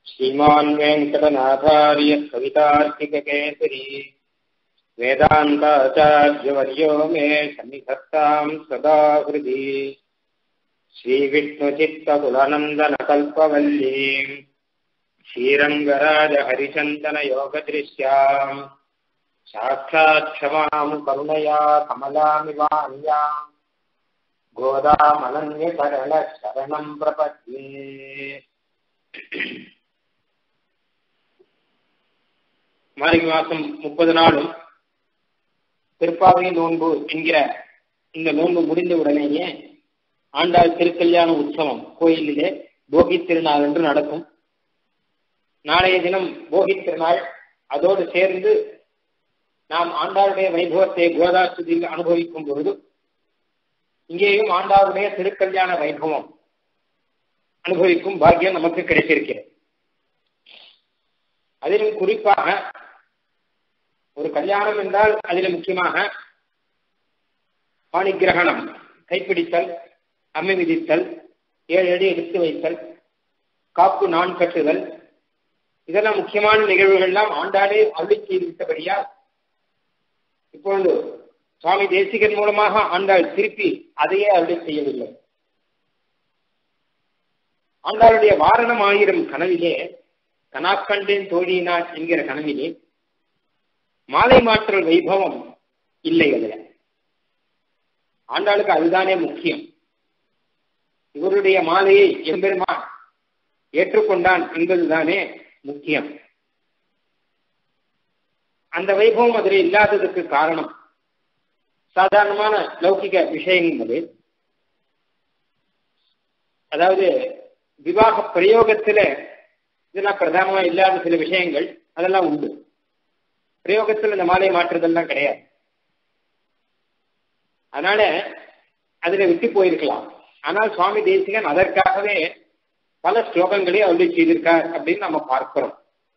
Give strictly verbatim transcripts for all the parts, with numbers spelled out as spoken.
श्रीमान् वेङ्कटनाथार्य कवितार्किककेसरी वेदान्ताचार्यवर्यो मे सन्निधत्तां सदा हृदि श्रीविष्णुचित्तकुलनन्दनकल्पवल्लीं श्रीरङ्गराजहरिचन्दनयोगदृश्याम् साक्षात् क्षमां करुणया कमलामिवान्याम् गोदामनन्यकरणशरणं प्रपद्ये। மார்கழி மாசம் முப்பது நாளும் திருப்பாவை நோன்பு என்கிற இந்த நோன்பு முடிந்த உடனேயே ஆண்டாள் திருக்கல்யாண உற்சவம் கோயிலிலே போகி திருநாள் என்று நடக்கும். நாளைய தினம் போகி திருநாள். அதோடு சேர்ந்து நாம் ஆண்டாளுடைய வைபவத்தை கோதாஸ்துதியில் அனுபவிக்கும் பொழுது இங்கேயும் ஆண்டாளுடைய திருக்கல்யாண வைபவம் அனுபவிக்கும் பாக்கியம் நமக்கு கிடைத்திருக்கிறது. அதிலும் குறிப்பாக ஒரு கல்யாணம் என்றால் அதில் முக்கியமாக பாணிகிரகணம், கைப்பிடித்தல், அம்மை விதித்தல், ஏழு அடி எடுத்து வைத்தல், காப்பு நான் கட்டுதல், இதெல்லாம் முக்கியமான நிகழ்வுகள்லாம் ஆண்டாளே அருளி செய்துவிட்டபடியால் இப்பொழுது சுவாமி தேசிகன் மூலமாக ஆண்டாள் திருப்பி அதையே அருளி செய்யவில்லை. ஆண்டாளுடைய வாரணம் ஆயிரம் கனவிலே கனாக்கண்டேன் தோழினார் என்கிற கனவிலே மாலை மாற்றல் வைபவம் இல்லை. அதுல ஆண்டாளுக்கு அதுதானே முக்கியம். இவருடைய மாலையை எம்பெருமான் ஏற்றுக்கொண்டான் என்பதுதானே முக்கியம். அந்த வைபவம் அதில் இல்லாததுக்கு காரணம் சாதாரணமான லௌகிக விஷயங்கள். அதாவது விவாக பிரயோகத்துல இதெல்லாம் பிரதானமா இல்லாத சில விஷயங்கள் அதெல்லாம் உண்டு. பிரயோகத்தில் இந்த மாலை மாற்றுதெல்லாம் கிடையாது. அதனால அதுல விட்டு போயிருக்கலாம். ஆனால் சுவாமி தேசிகன் அதற்காகவே பல ஸ்லோகங்களே அருளி செய்திருக்கார் அப்படின்னு நம்ம பார்க்கிறோம்.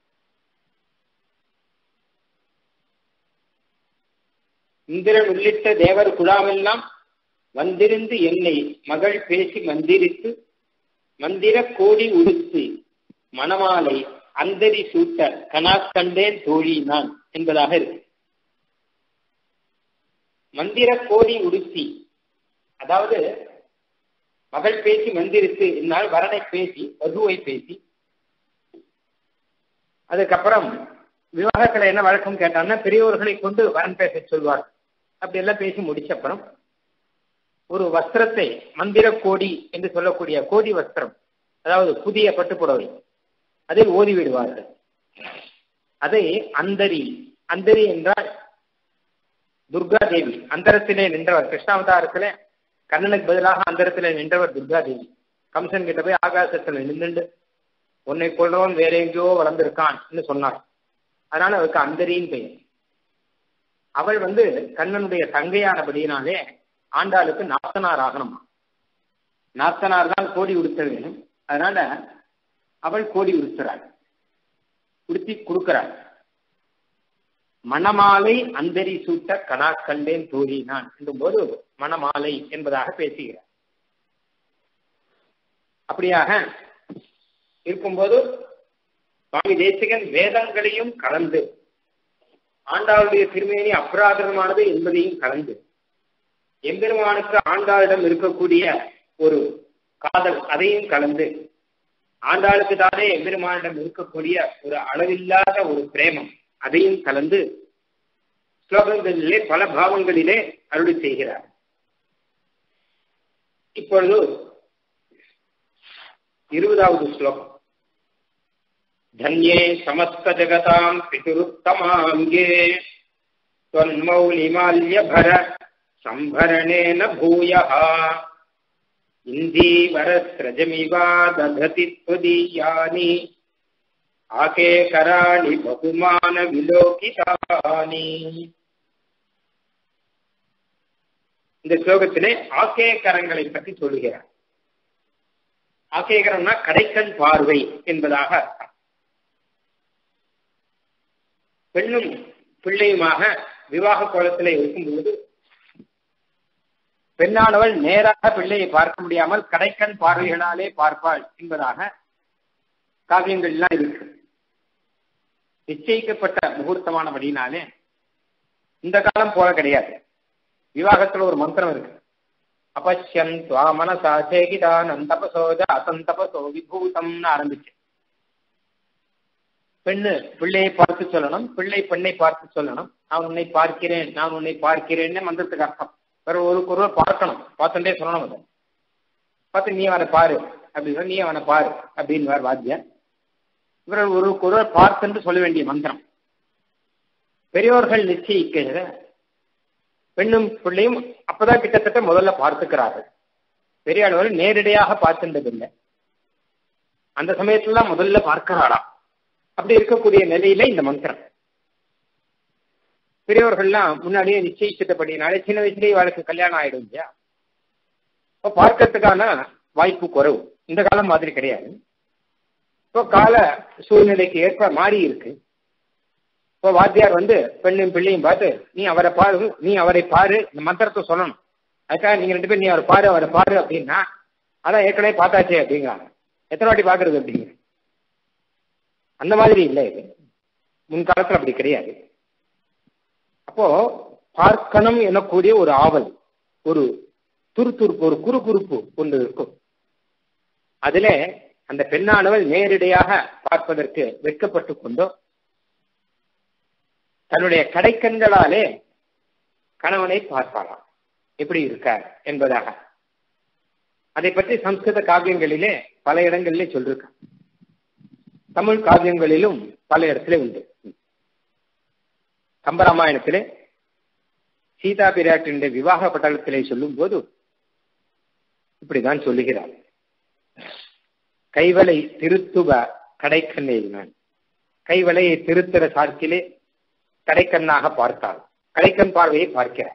இந்திரன் உள்ளிட்ட தேவர் குழாமெல்லாம் வந்திருந்து என்னை மகள் பேசி மந்திரித்து மந்திர கோடி உடுத்து மணமாலை அந்தரி சூட்ட கனாக்கண்டேன் தோழி நான் என்பதாக இருக்கு. மந்திர கோடி உடுத்தி, அதாவது மகள் பேசி மந்திரித்து என்னால் வரனை பேசி வதுவை பேசி, அதுக்கப்புறம் விவாகத்துல என்ன வழக்கம் கேட்டாங்கன்னா பெரியோர்களை கொண்டு வரன் பேச சொல்வார். அப்படி எல்லாம் பேசி முடிச்சப்புறம் ஒரு வஸ்திரத்தை, மந்திர கோடி என்று சொல்லக்கூடிய கோடி வஸ்திரம், அதாவது புதிய பட்டுப்புடவை, அதை ஓதி விடுவார்கள். அதை அந்தரி, அந்தரி என்றால் துர்கா தேவி, அந்தரத்திலே நின்றவர். கிருஷ்ணாவதாரத்திலே கண்ணனுக்கு பதிலாக அந்தரத்திலே நின்றவர் துர்கா தேவி. கம்சன் கிட்ட போய் ஆகாசத்துல நின்றுண்டு உன்னை கொள்றவன் வேற எங்கேயோ வளர்ந்திருக்கான் சொன்னார். அதனால அவருக்கு அந்தரின்னு பெயர். அவள் வந்து கண்ணனுடைய தங்கையானபடியினாலே ஆண்டாளுக்கு நாத்தனார் ஆகணுமா. நாத்தனார் தான் கோடி உடுத்த வேணும். அதனால அவள் கோடி உடுத்துறாள், உடுத்தி கொடுக்கிறாள். மணமாலை அந்தரி சூட்ட கனாக்கண்டேன் தோழி நான் என்றும் போது மணமாலை என்பதாக பேசுகிறார். அப்படியாக இருக்கும்போது சுவாமி தேசிகன் வேதங்களையும் கலந்து ஆண்டாளுடைய திருமேனி அபராதமானது என்பதையும் கலந்து எம்பெருமானுக்கு ஆண்டாளிடம் இருக்கக்கூடிய ஒரு காதல் அதையும் கலந்து ஆண்டாளுக்கு தானே எம்பெருமானிடம் இருக்கக்கூடிய ஒரு அளவில்லாத ஒரு பிரேமம் அதையும் கலந்து ஸ்லோகங்களிலே பல பாவங்களிலே அருளி செய்கிறார். இப்பொழுது இருபதாவது ஸ்லோகம். தன்யே சமஸ்த ஜகதாம் பிதுருத்தமாங்கே त्वन्मौलिमाल्यभर संभरणेन भूयः इन्दीवरस्रजमिवा दधति त्वदीयानि आकेकराणि बहुमान विलोकितानि. இந்த ஸ்லோகத்திலே ஆகேகரங்களை பற்றி சொல்லுகிறார். ஆகேகரம்னா கடைக்கண் பார்வை என்பதாக. பெண்ணும் பிள்ளையுமாக விவாக கோலத்திலே இருக்கும்போது பெண்ணானவள் நேராக பிள்ளையை பார்க்க முடியாமல் கடைக்கண் பார்வைகளாலே பார்ப்பாள் என்பதாக காவியங்கள்லாம் இருக்கு. நிச்சயிக்கப்பட்ட முகூர்த்தமானபடினாலே இந்த காலம் போல கிடையாது. விவாகத்துல ஒரு மந்திரம் இருக்கு. அபஷ்யன் துவா மனசா சேகிதான் அந்தபசோஜ அசந்தபசோ விபூதம்னு ஆரம்பிச்சு பெண்ணு பிள்ளையை பார்த்து சொல்லணும், பிள்ளை பெண்ணை பார்த்து சொல்லணும். நான் உன்னை பார்க்கிறேன், நான் உன்னை பார்க்கிறேன்னு மந்திரத்துக்கு அர்த்தம். வேற ஒரு ஒருவர் பார்க்கணும், பார்த்துட்டே சொல்லணும். அதை பார்த்து நீ அவனை பாரு அப்படின்னு, நீ அவனை பாரு அப்படின்னு வேறு வாத்தியார். இவர்கள் ஒரு ஒருவர் பார்த்து சொல்ல வேண்டிய மந்திரம். பெரியோர்கள் நிச்சயிக்கிற பெண்ணும் பிள்ளையும் அப்பதான் கிட்டத்தட்ட முதல்ல பார்த்துக்கிறார்கள். பெரியாளர்கள் நேரடியாக பார்க்கின்றதில்லை. அந்த சமயத்துல முதல்ல பார்க்கிறாளாம். அப்படி இருக்கக்கூடிய நிலையில இந்த மந்திரம் பெரியவர்கள்லாம் முன்னாடியே நிச்சயிச்சிட்டபடினாலே சின்ன வயசுலேயே வாழ்க்கை கல்யாணம் ஆயிடும் இல்லையா? இப்போ பார்க்கறதுக்கான வாய்ப்பு குறைவு. இந்த காலம் மாதிரி கிடையாது. இப்போ கால சூழ்நிலைக்கு ஏற்ப மாறி இருக்கு. இப்போ வாத்தியார் வந்து பெண்ணும் பிள்ளையும் பார்த்து நீ அவரை பாரு, நீ அவரை பாரு, இந்த மந்திரத்தை சொல்லணும். அதுக்காக நீங்க ரெண்டு பேரும் நீ அவரை பாரு அவரை பாரு அப்படின்னா அதான் ஏற்கனவே பார்த்தாச்சே அப்படிங்கிறாங்க. எத்தனை வாட்டி பாக்குறது அப்படிங்கிற அந்த மாதிரி இல்லை. இது முன்காலத்தில் அப்படி கிடையாது. அப்போ பார்க்கணும் எனக்கூடிய ஒரு ஆவல், ஒரு துருத்துருப்பு, ஒரு குறுகுறுப்பு ஒன்று இருக்கும். அதுல அந்த பெண்ணானவள் நேரடியாக பார்ப்பதற்கு வெட்கப்பட்டு கொண்டோ தன்னுடைய கடைக்கண்களாலே கணவனை பார்ப்பாளாம் எப்படி இருக்கார் என்பதாக. அதை பற்றி சம்ஸ்கிருத காவியங்களிலே பல இடங்களிலே சொல்லிருக்க, தமிழ் காவியங்களிலும் பல இடத்துல உண்டு. கம்பராமாயணத்திலே சீதா பிராட்டினுடைய விவாக பட்டலத்திலே சொல்லும் போது இப்படிதான் சொல்லுகிறார். கைவளை திருத்துவ கடைக்கண் எழுதினான். கைவளையை திருத்துற சார்க்கிலே கடைக்கண்ணாக பார்த்தாள். கடைக்கண் பார்வையை பார்க்கிறார்.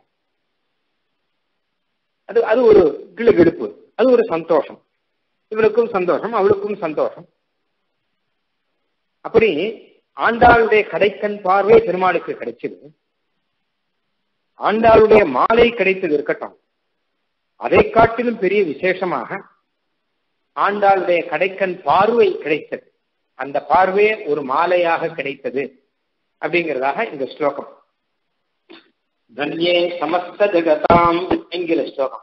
அது அது ஒரு கிளுகிழுப்பு, அது ஒரு சந்தோஷம். இவளுக்கும் சந்தோஷம், அவளுக்கும் சந்தோஷம். அப்படி ஆண்டாளுடைய கடைக்கண் பார்வை பெருமாளுக்கு கிடைச்சது. ஆண்டாளுடைய மாலை கிடைத்தது இருக்கட்டும், அதை காட்டிலும் பெரிய விசேஷமாக ஆண்டாளுடைய கடைக்கண் பார்வை கிடைத்தது. அந்த பார்வையே ஒரு மாலையாக கிடைத்தது அப்படிங்கிறதாக இந்த ஸ்லோகம். தன்யே சமஸ்த ஜகதாம் என்கிற ஸ்லோகம்.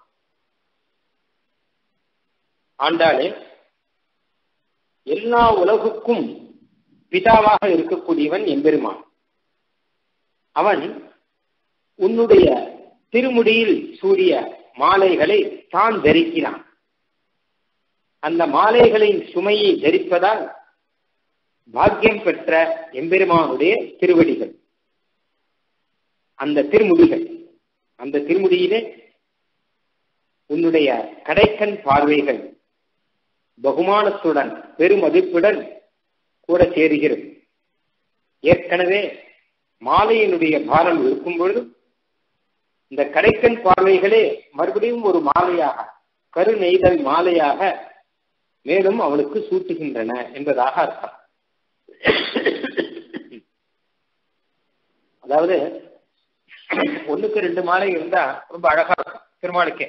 ஆண்டாளே எல்லா உலகுக்கும் பிதாவாக இருக்கக்கூடியவன் எம்பெருமான். அவன் உன்னுடைய திருமுடியில் சூரிய மாலைகளை தான் தரிக்கிறான். அந்த மாலைகளின் சுமையை தரிப்பதால் பாக்கியம் பெற்ற எம்பெருமானுடைய திருவடிகள், அந்த திருமுடிகள், அந்த திருமுடியிலே உன்னுடைய கடைக்கண் பார்வைகள் பகுமானத்துடன் பெருமதிப்புடன் கூட சேருகிறது. ஏற்கனவே மாலையினுடைய பாரம் இருக்கும் பொழுது இந்த கடைக்கண் பார்வைகளே மறுபடியும் ஒரு மாலையாக, கருநெய்தல் மாலையாக மேலும் அவளுக்கு சூட்டுகின்றன என்பதாக அர்த்தம். அதாவது ஒண்ணுக்கு ரெண்டு மாலை இருந்தா ரொம்ப அழகா இருக்கும் திருமாலுக்கே.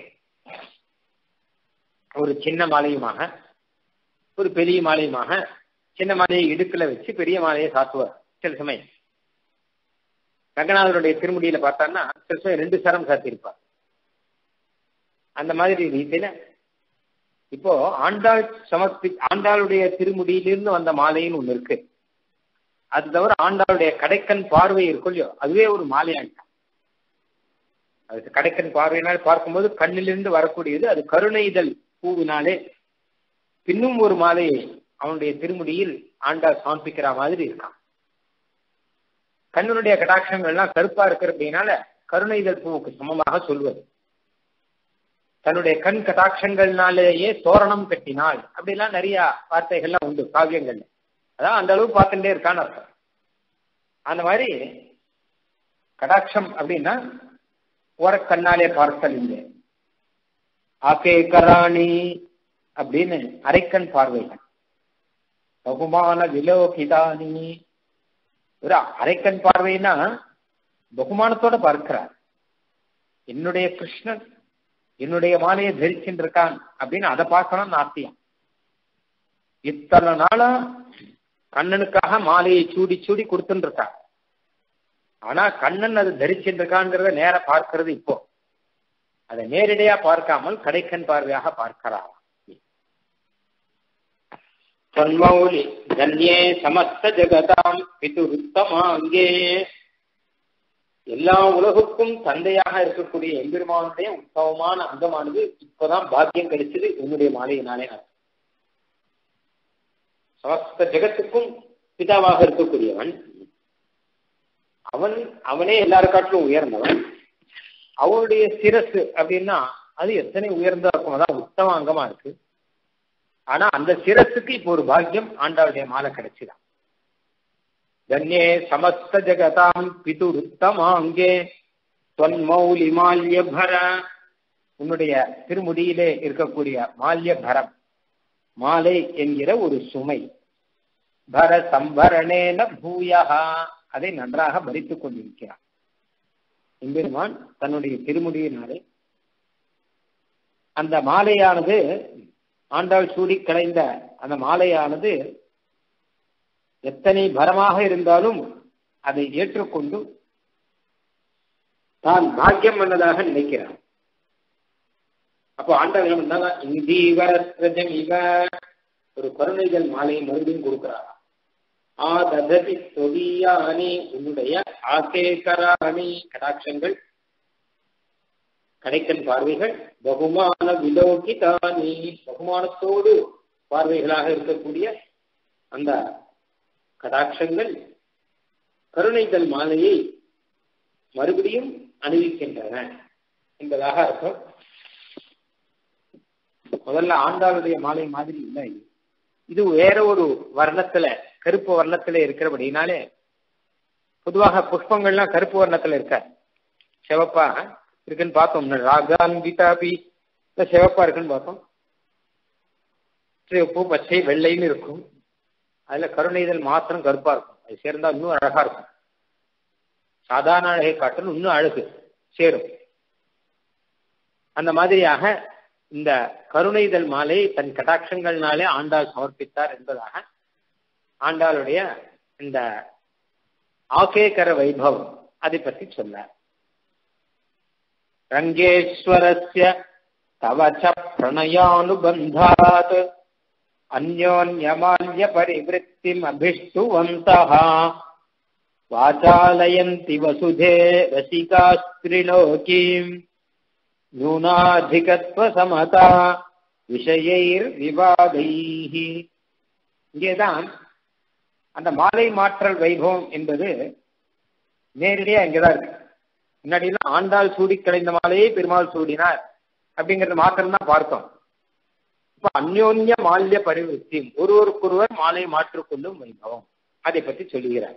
ஒரு சின்ன மாலையுமாக, ஒரு பெரிய மாலையுமாக. சின்ன மாலையை இடுக்குல வச்சு பெரிய மாலையை சாத்துவார் சில சமயம். ரங்கநாதருடைய திருமுடியில பார்த்தான்னா சில சமயம் ரெண்டு சரம் சாத்தியிருப்பார். அந்த மாதிரி ரீதியில இப்போ ஆண்டாள் சமர்ப்பி ஆண்டாளுடைய திருமுடியிலிருந்து வந்த மாலைன்னு ஒண்ணு இருக்கு. அது தவிர ஆண்டாளுடைய கடைக்கண் பார்வை இருக்கும் இல்லையோ, அதுவே ஒரு மாலையாண்டான். அதுக்கு கடைக்கண் பார்வையினால் பார்க்கும்போது கண்ணிலிருந்து வரக்கூடியது அது கருணைதல் பூவினாலே பின்னும் ஒரு மாலையை அவனுடைய திருமுடியில் ஆண்டாள் சமர்ப்பிக்கிற மாதிரி இருக்கான். கண்ணனுடைய கடாட்சங்கள்லாம் கருப்பா இருக்கிற அப்படின்னால கருணைதல் பூவுக்கு சமமாக சொல்வது. தன்னுடைய கண் கடாட்சங்கள்னாலேயே தோரணம் கட்டினாள் அப்படிலாம் நிறைய வார்த்தைகள்லாம் உண்டு காவியங்கள்ல. அதான் அந்த அளவு பார்த்துட்டே இருக்கான்னு அர்த்தம். அந்த மாதிரி கடாட்சம் அப்படின்னா ஓரக்கண்ணாலே பார்த்தல் இல்லை. ஆகே கராணி அப்படின்னு அரைக்கண் பார்வைகள். பகுமான விலோகிதானி, ஒரு அரைக்கண் பார்வைனா பகுமானத்தோட பார்க்கிறார். என்னுடைய கிருஷ்ணன் என்னுடைய மாலையை தரிச்சுட்டு இருக்கான் அப்படின்னு அதை பார்க்கணும்னு ஆசையம். இத்தனை நாளா கண்ணனுக்காக மாலையை சூடி சூடி கொடுத்துட்டு இருக்கா. ஆனா கண்ணன் அது தரிச்சுருக்காங்கிறத நேர பார்க்கிறது இப்போ. அதை நேரடியா பார்க்காமல் கடைக்கண் பார்வையாக பார்க்கிறார். தன்மௌலி தன்யே சமஸ்த ஜெகதாம் பிதுருத்தமாங்கே, எல்லா உலகுக்கும் தந்தையாக இருக்கக்கூடிய எம்பெருமானுடைய உத்தமமான அங்கமானது இப்பதான் பாக்கியம் கிடைச்சது உன்னுடைய மாலையினாலே. சமஸ்த ஜெகத்துக்கும் பிதாவாக இருக்கக்கூடியவன் அவன், அவனே எல்லாருக்காட்டிலும் உயர்ந்தவன். அவனுடைய சிரசு அப்படின்னா அது எத்தனை உயர்ந்தா இருக்கும், அதான் உத்தம அங்கமா இருக்கு. ஆனா அந்த சிரசுக்கு இப்போ ஒரு பாக்கியம் ஆண்டாளுடைய மாலை கிடைச்சுதான். தன்யே சமஸ்த ஜெகதாம் பிதுருத்தமாங்கே தொன்மௌலி மால்ய பர, உன்னுடைய திருமுடியிலே இருக்கக்கூடிய மால்ய பரம் மாலை என்கிற ஒரு சுமை, பர சம்பரணேன பூயகா, அதை நன்றாக பறித்துக் கொண்டிருக்கிறார் எம்பெருமான் தன்னுடைய திருமுடியினாலே. அந்த மாலையானது ஆண்டாள் சூடி களைந்த அந்த மாலையானது எத்தனை பரமாக இருந்தாலும் அதை ஏற்றுக்கொண்டு தான் பாக்கியம் பண்ணதாக நினைக்கிறார். அப்போ ஆண்டாள் என்ன பண்ணாங்க, இந்தீவரஜம் இவ ஒரு கருணைகள் மாலையை மறுபடியும் கொடுக்கிறார். ஆ தததி தொடியானி, உன்னுடைய ஆசேகராணி கடாட்சங்கள் கடைக்கன் பார்வைகள், பகுமான விலோகிதானி பகுமானத்தோடு பார்வைகளாக இருக்கக்கூடிய அந்த கடாட்சங்கள் கருணைகள் மாலையை மறுபடியும் அணிவிக்கின்றன என்பதாக அர்த்தம். முதல்ல ஆண்டாளுடைய மாலை மாதிரி இல்லை, இது வேற ஒரு வர்ணத்துல கருப்பு வர்ணத்துல இருக்கிறபடினாலே, பொதுவாக புஷ்பங்கள்லாம் கருப்பு வர்ணத்துல இருக்க, சிவப்பா இருக்குன்னு பார்த்தோம். ராகான் கீதாபி சிவப்பா இருக்குன்னு பார்த்தோம். சிவப்பு பச்சை வெள்ளைன்னு இருக்கும். அதுல கருணைதல் மாத்திரம் கருப்பா இருக்கும். அது சேர்ந்தா இன்னும் அழகா இருக்கும். சாதாரண அழகை காட்டணும் இன்னும் அழகு சேரும். அந்த மாதிரியாக இந்த கருணைதல் மாலை தன் கடாட்சங்கள்னாலே ஆண்டாள் சமர்ப்பித்தார் என்பதாக ஆண்டாளுடைய இந்த ஆகேகர வைபவம் அதை பற்றி சொன்னார். ரங்கேஸ்வரஸ்ய தவச்ச பிரணயானுபந்தாத் அந்யோன்யமால்ய பரிவிருத்திம் அபிஷ்டுவந்தஹ வாசாலயந்தி வசுதே ரசிகாஸ்திரிலோகீம் நூனாதிகத்வ சமதா விஷயைர் விவாதைஹி. இங்கேதான் அந்த மாலை மாற்றல் வைபவம் என்பது நேரடியா இங்கதான் இருக்கு. முன்னாடிலாம் ஆண்டாள் சூடி கலைந்த மாலையை பெருமாள் சூடினார் அப்படிங்கறது மாத்திரம் தான் பார்த்தோம். இப்ப அந்யோன்ய மால்ய பரிவிருத்தி, ஒருவருக்கொருவர் மாலை மாற்றிக்கொள்ளும் வைபவம் அதை பற்றி சொல்லுகிறார்.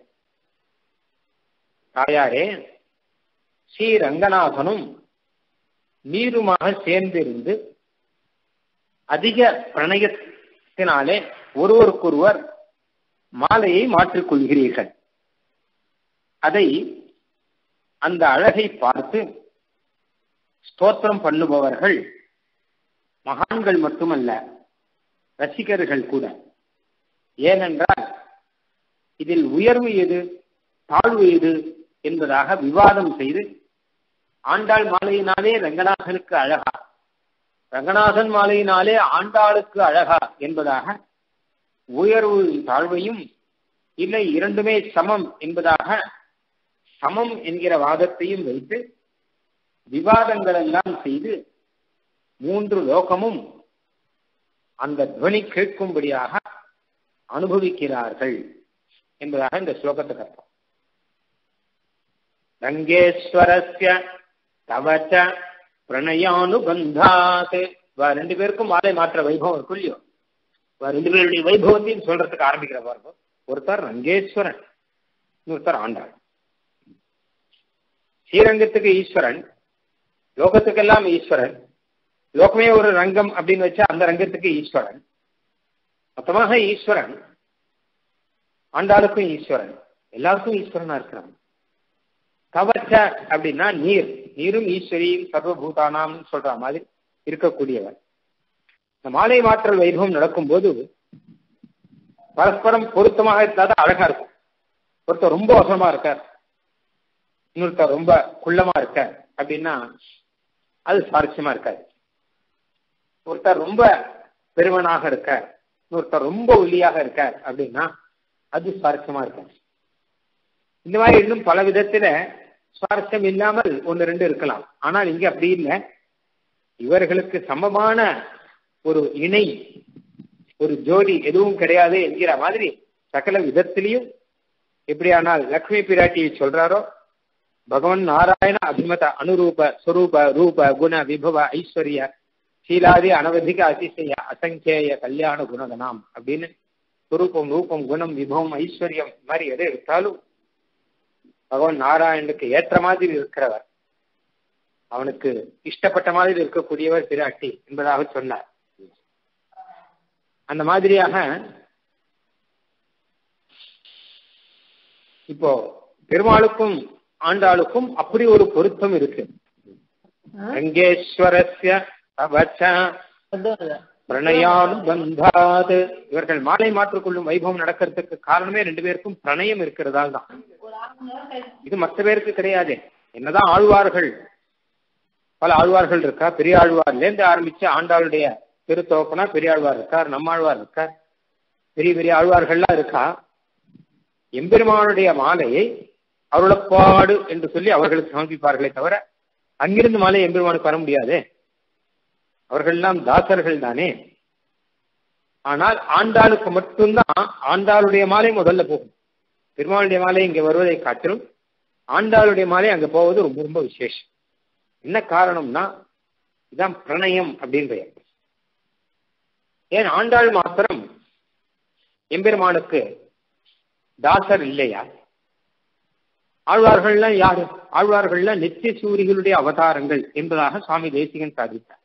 தாயாரே, ஸ்ரீ ரங்கநாதனும் நீருமாக சேர்ந்திருந்து அதிக பிரணயத்தினாலே ஒருவருக்கொருவர் மாலையை மாற்றிக்கொள்கிறீர்கள். அதை அந்த அழகை பார்த்து ஸ்தோத்திரம் பண்ணுபவர்கள் மகான்கள் மட்டுமல்ல, ரசிகர்கள் கூட. ஏனென்றால் இதில் உயர்வு எது தாழ்வு எது என்பதாக விவாதம் செய்து ஆண்டாள் மாலையினாலே ரங்கநாதனுக்கு அழகா, ரங்கநாதன் மாலையினாலே ஆண்டாளுக்கு அழகா என்பதாக உயர்வு தாழ்வையும் இல்லை இரண்டுமே சமம் என்பதாக சமம் என்கிற வாதத்தையும் வைத்து விவாதங்கள் எல்லாம் செய்து மூன்று லோகமும் அந்த துவனி கேட்கும்படியாக அனுபவிக்கிறார்கள் என்பதாக இந்த ஸ்லோகத்துக்கு அர்த்தம். ரங்கேஸ்வரஸ்ய தவச்ச பிரணயானுபந்தாத், ரெண்டு பேருக்கும் மாலை மாற்ற வைபவம் இருக்கும் இல்லையோ, ரெண்டு பேருடைய வைபவத்தையும் சொல்றதுக்கு ஆரம்பிக்கிற பாருங்க. ஒருத்தர் ரங்கேஸ்வரன், இன்னொருத்தர் ஆண்டாள். ஸ்ரீரங்கத்துக்கு ஈஸ்வரன், லோகத்துக்கெல்லாம் ஈஸ்வரன். லோகமே ஒரு ரங்கம் அப்படின்னு வச்சா அந்த ரங்கத்துக்கு ஈஸ்வரன். மொத்தமாக ஈஸ்வரன், ஆண்டாளுக்கும் ஈஸ்வரன், எல்லாருக்கும் ஈஸ்வரனா இருக்கிறான். கவச்ச அப்படின்னா நீர், நீரும் ஈஸ்வரியும் சர்வபூதானாம் சொல்ற மாதிரி இருக்கக்கூடியவர். இந்த மாலை மாற்றல் வைபவம் நடக்கும் போது பரஸ்பரம் பொருத்தமாக இருந்தாதான் அழகா இருக்கும். ஒருத்தர் ரொம்ப வசமா இருக்கார், இன்னொருத்தர் ரொம்ப குள்ளமா இருக்கார் அப்படின்னா அது சுவாரஸ்யமா இருக்காது. ஒருத்தர் ரொம்ப பெருமனாக இருக்கார், இன்னொருத்தர் ரொம்ப ஒல்லியாக இருக்கார் அப்படின்னா அது சுவாரஸ்யமா இருக்காது. இந்த மாதிரி இன்னும் பல விதத்துல சுவாரஸ்யம் இல்லாமல் ஒன்று ரெண்டு இருக்கலாம். ஆனால் இங்க அப்படி இல்லை. இவர்களுக்கு சமமான ஒரு இணை, ஒரு ஜோடி எதுவும் கிடையாது என்கிற மாதிரி சகல விதத்திலையும் எப்படியானால் லக்ஷ்மி பிராட்டியை சொல்றாரோ, பகவான் நாராயண அபிமத அனுரூப ஸ்வரூப ரூப குண விபவ ஐஸ்வர்ய சீலாதி அனவதிக அதிசய அசங்கேய கல்யாண குணகனாம் அப்படின்னு ஸ்வரூபம் ரூபம் குணம் விபவம் ஐஸ்வர்யம் மாதிரி எதை எடுத்தாலும் பகவான் நாராயணனுக்கு ஏற்ற மாதிரி இருக்கிறவர், அவனுக்கு இஷ்டப்பட்ட மாதிரி இருக்கக்கூடியவர் பிராட்டி என்பதாக சொன்னார். அந்த மாதிரியாக இப்போ பெருமாளுக்கும் ஆண்டாளுக்கும் அப்படி ஒரு பொருத்தம் இருக்கு. ரங்கேஸ்வரஸ்ய பிரணயானுபந்தாது. இவர்கள் மாலை மாற்றிக்கொள்ளும் வைபவம் நடக்கிறதுக்கு காரணமே ரெண்டு பேருக்கும் பிரணயம் இருக்கிறதால் தான். இது மற்ற பேருக்கு கிடையாது. என்னதான் ஆழ்வார்கள், பல ஆழ்வார்கள் இருக்கா, பெரிய ஆழ்வார்ல இருந்து ஆரம்பிச்சு ஆண்டாளுடைய திருத்தோப்பனா பெரியாழ்வார் இருக்கார், நம்மாழ்வார் இருக்கார், பெரிய பெரிய ஆழ்வார்கள்லாம் இருக்கா. எம்பெருமானுடைய மாலையை அருளப்பாடு என்று சொல்லி அவர்களுக்கு சமர்ப்பிப்பார்களே தவிர அங்கிருந்து மாலை எம்பெருமானுக்கு வர முடியாது. அவர்கள்லாம் தாசர்கள் தானே. ஆனால் ஆண்டாளுக்கு மட்டும்தான் ஆண்டாளுடைய மாலை முதல்ல போகும். பெருமாளுடைய மாலை இங்க வருவதை காட்டிலும் ஆண்டாளுடைய மாலை அங்க போவது ரொம்ப ரொம்ப விசேஷம். என்ன காரணம்னா இதான் பிரணயம் அப்படின்னு பெயர். ஏன் ஆண்டாள் மாத்திரம் எம்பெருமானுக்கு தாசர் இல்லையா? ஆழ்வார்கள்லாம் யாரு? ஆழ்வார்கள்லாம் நித்திய சூரிகளுடைய அவதாரங்கள் என்பதாக சுவாமி தேசிகன் சாதித்தார்.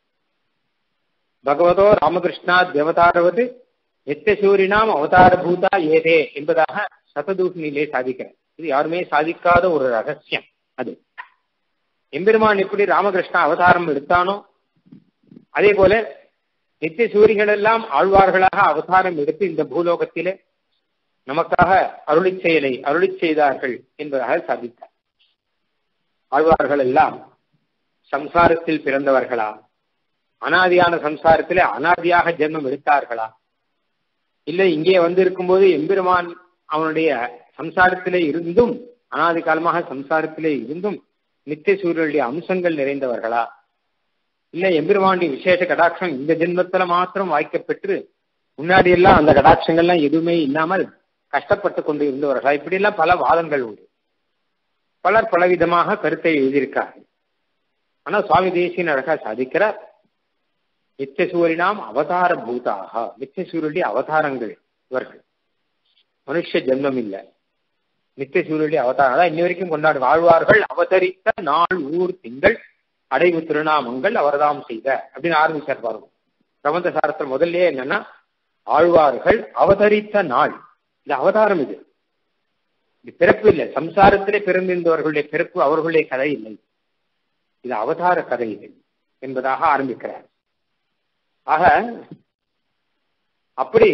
பகவதோ ராமகிருஷ்ணா தேவதாரவது நித்திய சூரினாம் அவதார பூதா ஏதே என்பதாக சததூஷணியிலே சாதிக்கிறார். இது யாருமே சாதிக்காத ஒரு ரகசியம். அது எம்பெருமான் எப்படி ராமகிருஷ்ணா அவதாரம் எடுத்தானோ அதே போல நித்திய சூரிகள் எல்லாம் ஆழ்வார்களாக அவதாரம் எடுத்து இந்த பூலோகத்திலே நமக்காக அருளி செயலை அருளி செய்தார்கள் என்பதாக சாதித்தார். ஆழ்வார்கள் எல்லாம் சம்சாரத்தில் பிறந்தவர்களா, அனாதியான சம்சாரத்திலே அனாதியாக ஜென்மம் எடுத்தார்களா, இல்லை இங்கே வந்து இருக்கும்போது எம்பெருமான் அவனுடைய சம்சாரத்திலே இருந்தும் அனாதி காலமாக சம்சாரத்திலே இருந்தும் நித்திய சூரியனுடைய அம்சங்கள் நிறைந்தவர்களா, இல்ல எம்பெருமானுடைய விசேஷ கடாட்சம் இந்த ஜென்மத்துல மாத்திரம் வாய்க்கப்பெற்று முன்னாடி எல்லாம் அந்த கடாட்சங்கள்லாம் எதுவுமே இல்லாமல் கஷ்டப்பட்டு கொண்டு இருந்தவர்களா, இப்படி எல்லாம் பல வாதங்கள் உண்டு. பலர் பலவிதமாக கருத்தை எழுதியிருக்கார்கள். ஆனா சுவாமி தேசியன் அழகா சாதிக்கிறார், நித்திய சூரியனாம் அவதார பூதாக, நித்திய சூரியனுடைய அவதாரங்கள் இவர்கள். மனுஷ ஜென்மம் இல்லை, நித்திய சூரியனுடைய அவதாரம் தான் இன்னி வரைக்கும் கொண்டாடு. ஆழ்வார்கள் அவதரித்த நாள் ஊர் திங்கள் அடைவு திருநாமங்கள் அவர்தாம் செய்த அப்படின்னு ஆரம்பிச்சார் பாருங்க. பிரபந்த சாரத்தில் முதல்ல என்னன்னா ஆழ்வார்கள் அவதரித்த நாள். இது அவதாரம். இது இது பிறப்பு இல்லை. சம்சாரத்திலே பிறந்திருந்தவர்களுடைய பிறப்பு அவர்களுடைய கதை இல்லை, இது அவதார கதை இது என்பதாக ஆரம்பிக்கிறார். ஆக அப்படி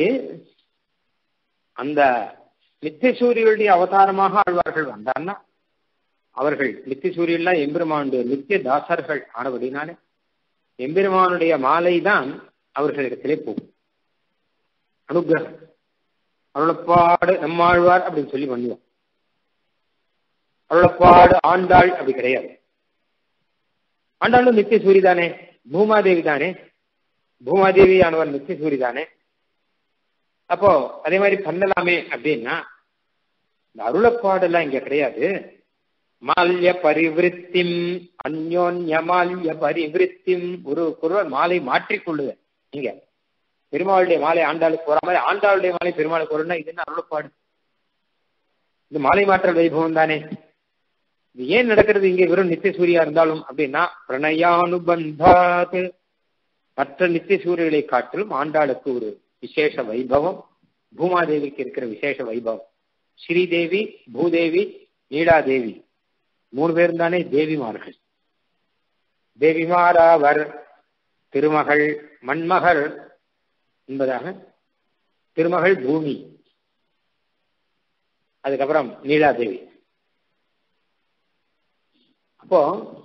அந்த நித்திய சூரியனுடைய அவதாரமாக ஆழ்வார்கள் வந்தார்னா அவர்கள் நித்திய சூரியன்லாம் எம்பெருமானுடைய நித்திய தாசர்கள் ஆனபடினாலே எம்பெருமானுடைய மாலை தான் அவர்களிடத்திலே போகும். அனுகிரகம் அருளப்பாடு நம்மாழ்வார் அப்படின்னு சொல்லி பண்ணுவோம். அருளப்பாடு ஆண்டாள் அப்படி கிடையாது. ஆண்டாளும் நித்திய சூரி தானே, பூமாதேவி தானே, பூமாதேவி ஆனவர் நித்திய சூரி தானே. அப்போ அதே மாதிரி பண்ணலாமே அப்படின்னா இந்த அருளப்பாடெல்லாம் இங்க கிடையாது. மால்ய பரிவிருத்திம் அந்யோன்ய மால்ய பரிவிருத்திம். ஒரு ஒருவர் மாலை மாற்றிக்கொள்ளுத. நீங்க பெருமாளுடைய மாலை ஆண்டாளுக்கு போற மாதிரி ஆண்டாளுடைய மாலை பெருமாளுக்கு போறோம்னா இது என்ன அருளப்பாடு? இது மாலை மாற்றல் வைபவம் தானே. இது ஏன் நடக்கிறது இங்க வெறும் நித்திய சூரியா இருந்தாலும் அப்படின்னா பிரணயானுபந்தாத், மற்ற நித்திய சூரியர்களை காட்டிலும் ஆண்டாளுக்கு ஒரு விசேஷ வைபவம், பூமாதேவிக்கு இருக்கிற விசேஷ வைபவம். ஸ்ரீதேவி, பூதேவி, நீலாதேவி மூணு பேரும் தானே தேவிமார்கள். தேவிமாராவர் திருமகள் மண்மகள் என்பதாக. திருமகள் பூமி, அதுக்கப்புறம் நீலாதேவி. அப்போ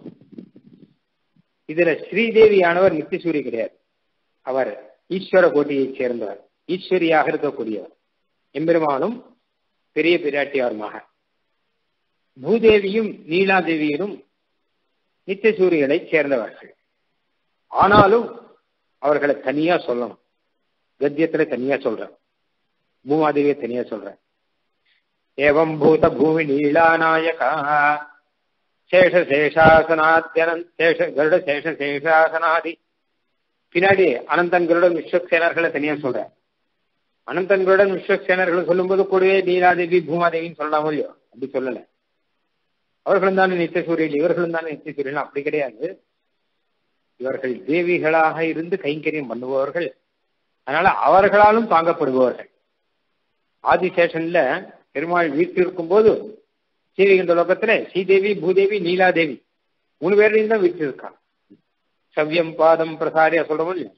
இதுல ஸ்ரீதேவியானவர் நித்தியசூரி கிடையாது. அவர் ஈஸ்வர கோட்டியை சேர்ந்தவர், ஈஸ்வரியாக இருக்கக்கூடியவர், எம்பெருமானும் பெரிய பிராட்டியாருமாக. பூதேவியும் நீலாதேவியரும் நித்தியசூரிகளை சேர்ந்தவர்கள். ஆனாலும் அவர்களை தனியா சொல்லணும். கத்தியத்துல தனியா சொல்றேன், பூமாதேவியை தனியா சொல்றேன். ஏவம் பூத பூமி நீலாநாயகா சேஷ சேஷாசனாத்யனந்த் சேஷ கருட சேஷ சேஷாசனாதி. பின்னாடி அனந்தன்களுடன் விஸ்வக்சேனர்களை தனியா சொல்றேன். அனந்தன்களுடன் விஸ்வக்சேனர்களை சொல்லும் போது கூடவே நீலாதேவி பூமாதேவின்னு சொல்லலாமோ இல்லையோ? அப்படி சொல்லல. அவர்களும் தானே நித்தியசூரியன், இவர்களும் தானே நித்தியசூரியன். அப்படி கிடையாது. இவர்கள் தேவிகளாக இருந்து கைங்கரியம் பண்ணுபவர்கள், அதனால அவர்களாலும் தாங்கப்படுபவர்கள். ஆதிசேஷன்ல பெருமாள் வீட்டிருக்கும் போது ஸ்ரீவைகுண்ட லோகத்துல ஸ்ரீதேவி, பூதேவி, நீலாதேவி மூணு பேரையும் தான் வீட்டு இருக்காங்க. சவ்யம் பாதம் பிரசாரியா சொல்றோம் இல்லையா?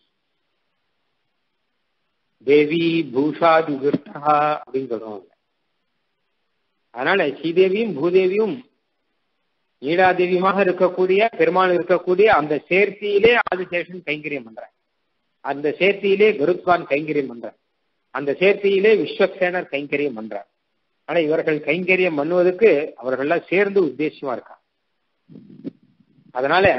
தேவி பூஷாதி விருஷ்டா அப்படின்னு சொல்றோம். அதனால ஸ்ரீதேவியும் பூதேவியும் நீலாதேவியுமாக இருக்கக்கூடிய பெருமாள் இருக்கக்கூடிய அந்த சேர்த்தியிலே ஆதிசேஷன் கைங்கரியம் பண்ற, அந்த சேர்த்தியிலே கருத்வான் கைங்கரியம் பண்ற, அந்த சேர்த்தியிலே விஸ்வக்சேனர் கைங்கரியம் பண்றார். ஆனா இவர்கள் கைங்கரியம் பண்ணுவதற்கு அவர்கள்லாம் சேர்ந்து உத்தேசமா இருக்கா. அதனால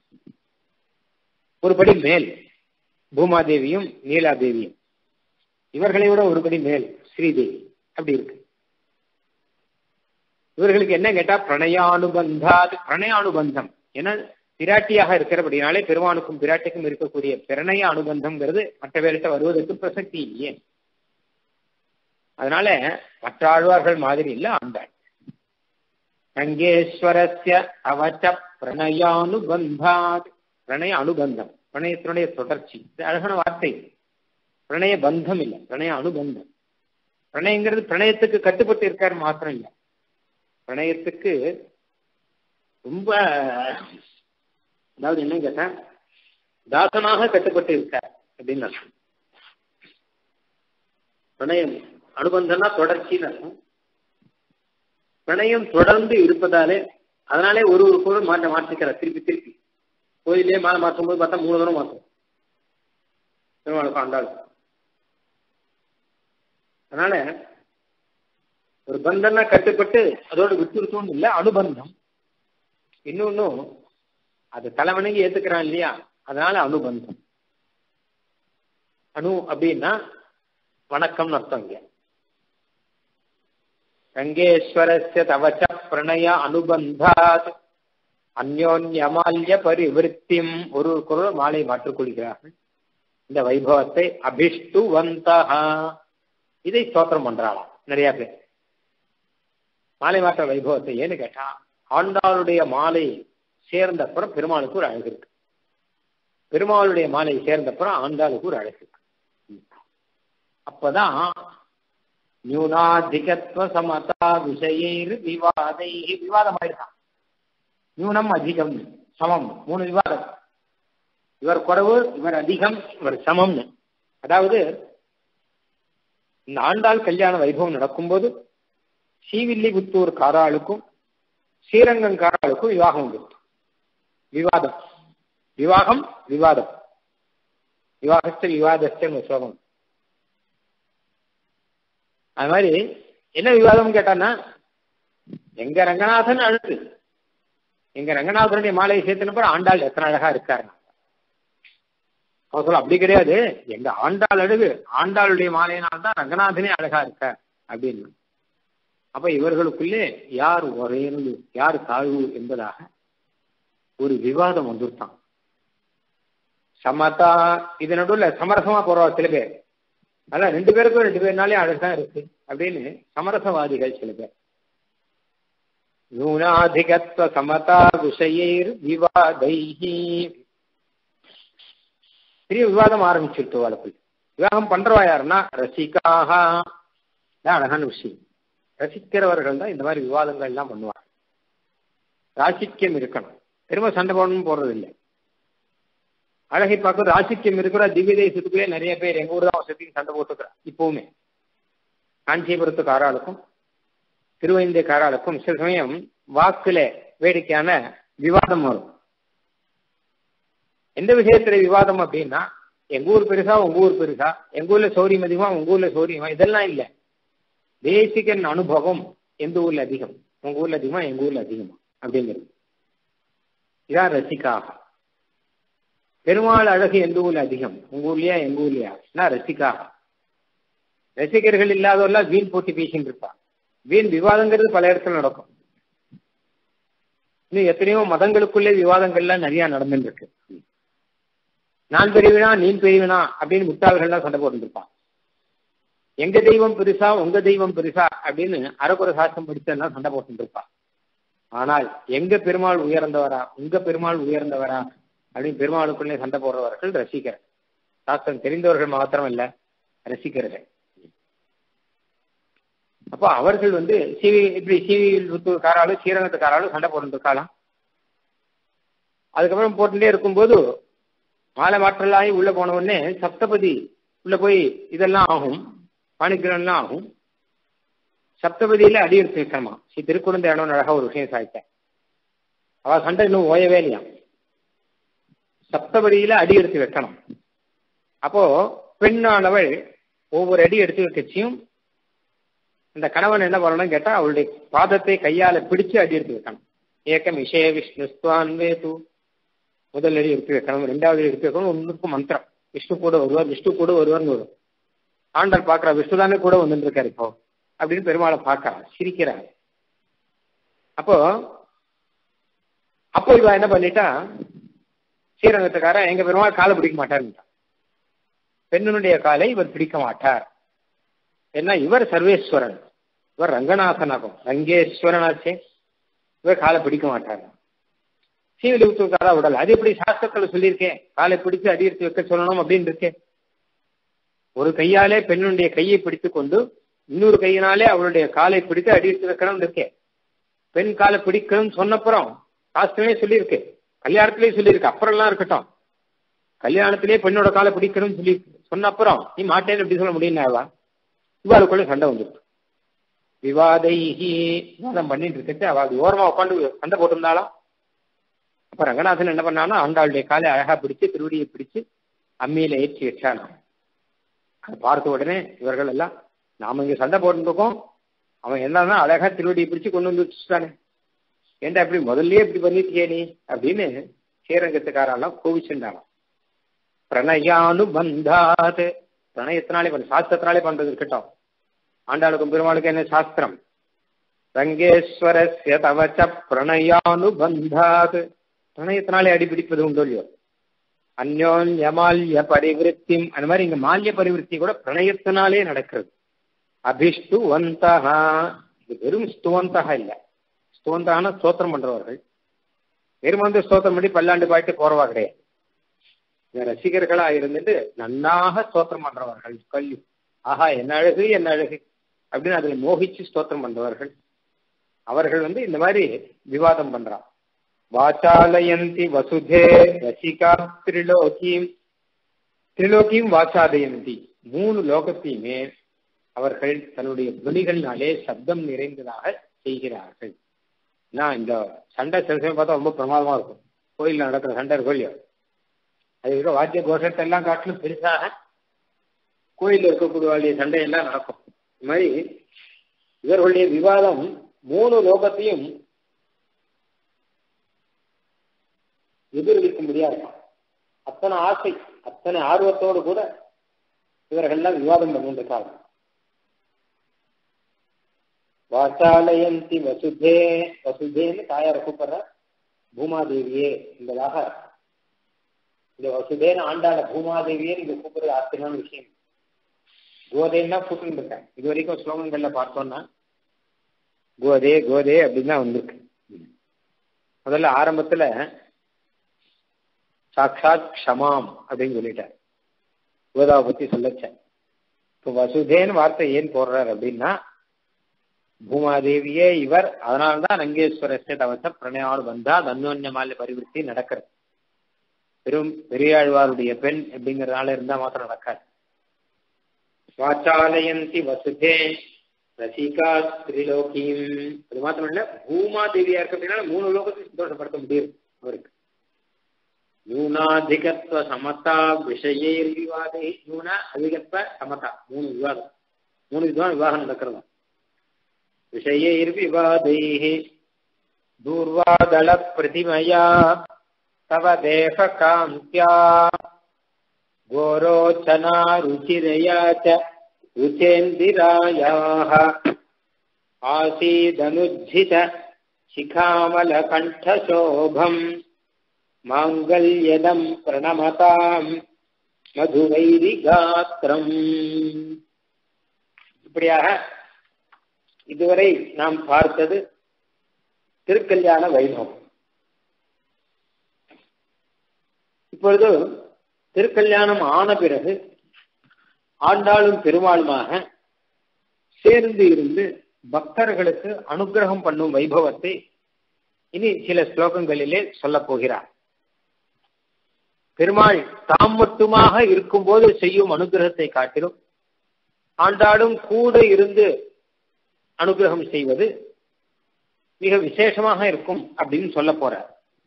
ஒருபடி மேல் பூமாதேவியும் நீலாதேவியும், இவர்களை விட ஒருபடி மேல் ஸ்ரீதேவி. அப்படி இருக்கு. இவர்களுக்கு என்ன கேட்டா பிரணயானுபந்தாது, பிரணயானுபந்தம். ஏன்னா பிராட்டியாக இருக்கிறபடினாலே பெருமானுக்கும் பிராட்டிக்கும் இருக்கக்கூடிய பிரணய அனுபந்தம்ங்கிறது மற்ற வேலைகிட்ட வருவதற்கு பிரசக்தி இல்லையே. அதனால மற்ற ஆழ்வார்கள் மாதிரி இல்ல ஆண்டாள். ரங்கேஸ்வரஸ்ய அவச்ச பிரணயானுபந்தாத். பிரணய அனுபந்தம், பிரணயத்தினுடைய தொடர்ச்சி. இது அழகான வார்த்தை. பிரணய பந்தம் இல்லை, பிரணய அனுபந்தம். பிரணயங்கிறது பிரணயத்துக்கு கட்டுப்பட்டு இருக்காரு மாத்திரம் இல்லை, பிரணயத்துக்கு ரொம்ப, அதாவது என்ன கேட்டா தாசனாக கட்டுப்பட்டு இருக்கார் அப்படின்னு அர்த்தம். பிரணயம் அனுபந்தம்னா தொடர்ச்சின்னு அர்த்தம். பிரணயம் தொடர்ந்து இருப்பதாலே அதனாலே ஒரு ஒரு பொருள் மாற்ற மாற்றிக்கிறார் திருப்பி திருப்பி. கோயிலே மாலை மாற்றும் போது பார்த்தா மூணு தரம் மாற்றும் பெருமாளுக்கும் ஆண்டாளுக்கும். அதனால ஒரு பந்தம்னா கட்டுப்பட்டு அதோட விட்டுருத்தோன்னு இல்லை, அனுபந்தம். இன்னொன்னும் அது தலைவணங்கி ஏத்துக்கிறான் இல்லையா, அதனால அனுபந்தம். அணு அப்படின்னா வணக்கம்னு அர்த்தம். இங்க ரங்கேஸ்வரஸ்ய தவச்ச பிரணய அனுபந்தாத் அந்யோன்யமால்ய பரிவிருத்திம். ஒரு குரல் மாலை மாற்றிக் கொள்கிறார்கள். இந்த வைபவத்தை அபிஷ்டு வந்தா, இதை ஸ்தோத்திரம் பண்றாளாம் நிறைய பேர். மாலை மாற்ற வைபவத்தை ஏன்னு கேட்டா ஆண்டாளுடைய மாலை சேர்ந்தப்புறம் பெருமாளுக்கு ஒரு அழகு இருக்கு, பெருமாளுடைய மாலை சேர்ந்தப்புறம் ஆண்டாளுக்கு ஒரு அழகு இருக்கு. அப்பதான் நியூனாதிகத்துவ சமதா விஷயர் விவாதை, விவாதம் ஆயிருக்கான். நியூனம் அதிகம் சமம் மூணு விவாதம். இவர் குறைவு, இவர் அதிகம், இவர் சமம்னு. அதாவது இந்த ஆண்டாள் கல்யாண வைபவம் நடக்கும்போது ஸ்ரீவில்லிபுத்தூர் காராளுக்கும் ஸ்ரீரங்கம் காராளுக்கும் விவாகம் உண்டு. விவாதம் விவாகம் விவாதம் விவாகஸ்த விவாதஸ்த சோகம். அது மாதிரி என்ன விவாதம் கேட்டான்னா, எங்க ரங்கநாதன் அழகு, எங்க ரங்கநாதனுடைய மாலையை சேர்த்துனப்ப ஆண்டாள் எத்தனை அழகா இருக்காரு. அவன் சொல்ல அப்படி கிடையாது, எங்க ஆண்டாள் அழகு, ஆண்டாளுடைய மாலையினால்தான் ரங்கநாதனே அழகா இருக்கார் அப்படின்னு. அப்ப இவர்களுக்குள்ளே யார் உயர்வு யார் தாழ்வு என்பதாக ஒரு விவாதம் வந்துருத்தான். சமதா, இது நடுவில் சமரசமா போறவா சில பேர். அதான் ரெண்டு பேருக்கும் ரெண்டு பேர்னாலே அழகுதான் இருக்கு அப்படின்னு சமரசவாதிகள் சில பேர். நூனாதிகத்துவ சமதா விஷயர் விவாதைஹி. பெரிய விவாதம் ஆரம்பிச்சுட்டு வாழ்க்கை. விவாகம் பண்றவா யாருன்னா ரசிகாக. அழகான விஷயம். ரசிக்கிறவர்கள் தான் இந்த மாதிரி விவாதங்கள் எல்லாம் பண்ணுவாங்க. ராசிக்கியம் இருக்கணும், திரும்ப சண்டை போடணும்னு போறது இல்லை. அழகை பார்க்க ராசிக்கியம் இருக்கிற திவ்ய தேசத்துக்குள்ளே நிறைய பேர் எங்க ஊர் தான் வசதிக்கு சண்டை போட்டுக்கிறா. இப்பவுமே காஞ்சிபுரத்துக்கு ஆறாளுக்கும் திருவைந்தியக்காரருக்கும் சில சமயம் வாக்குல வேடிக்கையான விவாதம் வரும். எந்த விஷயத்துல விவாதம் அப்படின்னா, எங்க ஊர் பெருசா உங்க ஊர் பெருசா, எங்க ஊர்ல சௌரியம் அதிகமா உங்க ஊர்ல சௌரியமா, இதெல்லாம் இல்ல. பேசிக்கன் அனுபவம் எந்த ஊர்ல அதிகம், உங்க ஊர்ல அதிகமா எங்க ஊர்ல அதிகமா அப்படிங்கிறது. இதான் ரசிக்காக. பெருமாள் அழகு எந்த ஊர்ல அதிகம், உங்க ஊர்லயா எங்க ஊர்லயா, நான் ரசிக்காக. ரசிகர்கள் இல்லாதவெல்லாம் வீண் போட்டி பேசிட்டு இருப்பா. வீண் விவாதங்கிறது பல இடத்துல நடக்கும். இன்னும் எத்தனையோ மதங்களுக்குள்ளே விவாதங்கள்லாம் நிறைய நடந்துட்டு இருக்கு. நான் பெரியவனா நீ பெரியவனா அப்படின்னு முட்டாள்கள்லாம் சண்டை போட்டு இருப்பான். எங்க தெய்வம் பெருசா உங்க தெய்வம் பெருசா அப்படின்னு அறக்குறை சாஸ்திரம் படிச்செல்லாம் சண்டை போட்டு இருப்பான். ஆனால் எங்க பெருமாள் உயர்ந்தவரா உங்க பெருமாள் உயர்ந்தவரா அப்படின்னு பெருமாளுக்குள்ளே சண்டை போடுறவர்கள் ரசிகர். சாஸ்திரம் தெரிந்தவர்கள் மாத்திரம் இல்ல, ரசிகர்கள். அப்போ அவர்கள் வந்து சிவி இப்படி சிவிக்காராலும் ஸ்ரீரங்கத்துக்காராலும் சண்டை போட்டு இருக்காளாம். அதுக்கப்புறம் போட்டுட்டே இருக்கும்போது மாலை மாற்றலாகி உள்ள போன உடனே சப்தபதி உள்ள போய் இதெல்லாம் ஆகும், பாணிக்கிரன்லாம் ஆகும். சப்தபதியில அடி எடுத்து வைக்கணுமா. ஸ்ரீ திருக்குழந்தை இடம் அழகா ஒரு விஷயம் சாய்த்தேன். அவ சண்டை இன்னும் ஓயவே இல்லையா. சப்தபதியில அடி எடுத்து வைக்கணும். அப்போ பெண்ணானவள் ஒவ்வொரு அடி எடுத்து வைக்கச்சியும் இந்த கணவன் என்ன பண்ணணும்னு கேட்டா, அவளுடைய பாதத்தை கையால பிடிச்சு அடி எடுத்து வைக்கணும். ஏக்கம் விஷய விஷ்ணு ஸ்வான்வேது, முதல் அடி எடுத்து வைக்கணும், ரெண்டாவது எடுத்து வைக்கணும். ஒன்றுக்கு மந்திரம், விஷ்ணு கூட வருவார் விஷ்ணு கூட வருவார்னு வரும். ஆண்டாள் பாக்குறா, விஷ்ணு தானே கூட வந்துட்டு இருக்காரு இப்போ அப்படின்னு பெருமாளை பார்க்கறா, சிரிக்கிறார். அப்போ அப்போ இவ என்ன பண்ணிட்டா, ஸ்ரீரங்கத்துக்கார எங்க பெருமாள் காலை பிடிக்க மாட்டார்ன்னுட்டா. பெண்ணுடைய காலை இவர் பிடிக்க மாட்டார். ஏன்னா இவர் சர்வேஸ்வரன், இவர் ரங்கநாதனாகும், ரங்கேஸ்வரனாச்சே, இவர் காலை பிடிக்க மாட்டார். சீவிலிபுத்தூர்காரா விடல. அது எப்படி சாஸ்திரத்துல சொல்லியிருக்கேன், காலை பிடிச்சு அடி எடுத்து வைக்க சொல்லணும் அப்படின்னு இருக்கேன். ஒரு கையாலே பெண்ணுடைய கையை பிடித்து கொண்டு இன்னொரு கையினாலே அவளுடைய காலை பிடித்து அடி எடுத்து வைக்கணும் இருக்கேன். பெண் காலை பிடிக்கணும்னு சொன்னப்புறம் சாஸ்திரமே சொல்லியிருக்கு, கல்யாணத்திலேயே சொல்லியிருக்கு. அப்புறம் எல்லாம் இருக்கட்டும், கல்யாணத்திலேயே பெண்ணோட காலை பிடிக்கணும்னு சொல்லி சொன்ன அப்புறம் நீ மாட்டேன்னு எப்படி சொல்ல முடியும்னாவா. இவாளுக்குள்ள சண்டை வந்துருக்கு. விவாதைஹி விவாதம் பண்ணிட்டு இருக்கிறது. அவள் ஓரமா உட்காந்து சண்டை போட்டிருந்தாலும் அப்ப ரங்கநாதன் என்ன பண்ணானா, ஆண்டாளுடைய காலை அழகா பிடிச்சு திருவடியை பிடிச்சு அம்மியில ஏற்றி வச்சானா. அதை பார்த்த உடனே இவர்கள் எல்லாம், நாம இங்க சண்டை போட்டுருக்கோம், அவன் என்னன்னா அழகா திருவடியை பிடிச்சு கொண்டு வந்து வச்சுட்டானே, ஏன்டா இப்படி முதல்லயே இப்படி பண்ணிட்டியே நீ அப்படின்னு ஸ்ரீரங்கத்துக்காரெல்லாம் கோவிச்சுட்டானா. பிரணயானுபந்தாது, பிரணயத்தினாலே பண்ண, சாஸ்திரத்தினாலே பண்றது இருக்கட்டும். ஆண்டாளுக்கும் பெருமாளுக்கு என்ன சாஸ்திரம், ரங்கேஸ்வரஸ்ய தவச்ச பிரணயானுபந்தாது, பிரணயத்தினாலே அடிபிடிப்பது உண்டு இல்லையோ. அந்யோன்ய மால்ய பரிவிருத்தி, அந்த மாதிரி இங்க மால்ய பரிவிருத்தி கூட பிரணயத்தினாலே நடக்கிறது. அபிஷ்டுவந்தகா, இது வெறும் ஸ்துவந்தகா இல்ல, ஸ்துவந்தான ஸ்தோத்திரம் பண்றவர்கள், வெறும் வந்து ஸ்தோத்திரம் பண்ணி பல்லாண்டு பாட்டு போறவா கிடையாது. ரசிகர்களா இருந்துட்டு நன்னாக ஸ்தோத்திரம் பண்றவர்கள், கல்வி ஆஹா என்ன அழகு என்ன அழகு அப்படின்னு அதுல மோகிச்சு ஸ்தோத்திரம் பண்றவர்கள், அவர்கள் வந்து இந்த மாதிரி விவாதம் பண்றான். வாச்சாலயந்தி வசுதே ரசிகா திரிலோகியும், திரிலோகியும் வாச்சாலயந்தி, மூணு லோகத்தையுமே அவர்கள் தன்னுடைய துணிகளினாலே சப்தம் நிறைந்ததாக செய்கிறார்கள். நான் இந்த சண்டை சில சமயம் பார்த்தா ரொம்ப பிரமாதமா இருக்கும். கோயிலில் நடக்கிற சண்டை இருக்கும் இல்லையோ, அது இருக்கிற வாத்திய கோஷத்தை எல்லாம் காட்டிலும் பெருசாக கோயிலில் இருக்கக்கூடிய சண்டையெல்லாம் நடக்கும். இது மாதிரி இவர்களுடைய விவாதம் மூணு லோகத்தையும் எதிரொலிக்க முடியாது. அத்தனை ஆசை, அத்தனை ஆர்வத்தோடு கூட இவர்கள்லாம் விவாதம் பண்ணிருக்காங்க. வாச்சாலயந்தி வசுதே, வசுதேன்னு தாயார கூப்பிடுற பூமாதேவியே என்பதாக, இந்த வசுதேன்னு ஆண்டாள பூமாதேவியே இங்க கூப்பிடுறது ஆச்சரியமான விஷயம். கோதேன்னா கூப்பிட்டு இருக்கேன். இது வரைக்கும் ஸ்லோகங்கள்ல பார்த்தோம்னா கோதே கோதே அப்படின்னு தான் வந்திருக்கு. முதல்ல ஆரம்பத்துல சாட்சாத் க்ஷமாம் அப்படின்னு சொல்லிட்டார், கோதாவை பத்தி சொல்லச்சேன். இப்போ வசுதேன்னு வார்த்தை ஏன் போடுறார் அப்படின்னா, பூமாதேவியே இவர், அதனால்தான் ரங்கேஸ்வரஸ்ய தவச பிரணயாடு வந்தா அந்யோன்யமால பரிவிருத்தி நடக்கிறது. பெரும் பெரியாழ்வாருடைய பெண் அப்படிங்கிறதுனால இருந்தா மாத்திரம் நடக்காது. வாச்சாலயந்தி வசுதே, ரசிகா திரிலோகியும். அது மாத்திரம் இல்ல, பூமா தேவியா இருக்க அப்படின்னா மூணு லோகத்தையும் சந்தோஷப்படுத்த முடியும் அவருக்கு. யூனாதிகத்வ சமதா விஷயேர் விவாதே. யூனா அதிகத்வ சமதா, மூணு விவாதம், மூணு விதமான விவாகம் நடக்கிறதா. விஷயேர் விவாதே தூர்வாதள பிரதிமயா தவ தேக காந்தியா கோரோச்சனா ருச்சிரயா ச ருச்சேந்திராயாஹ ஆசீதனுஜ்ஜித சிகாமல கண்டசோபம் மாங்கல்யதம் பிரணமதாம் மதுவைரி காத்திரம். இப்படியாக இதுவரை நாம் பார்த்தது திருக்கல்யாண வைபவம். இப்பொழுது திருக்கல்யாணம் ஆன பிறகு ஆண்டாளும் பெருமாளுமாக சேர்ந்து இருந்து பக்தர்களுக்கு அனுகிரகம் பண்ணும் வைபவத்தை இனி சில ஸ்லோகங்களிலே சொல்ல போகிறார். பெருமாள் தாம் மட்டுமாக இருக்கும்போது செய்யும் அனுகிரகத்தை காட்டிலும் ஆண்டாளும் கூட இருந்து அனுகிரகம் செய்வது மிக விசேஷமாக இருக்கும் அப்படின்னு சொல்ல போறார்.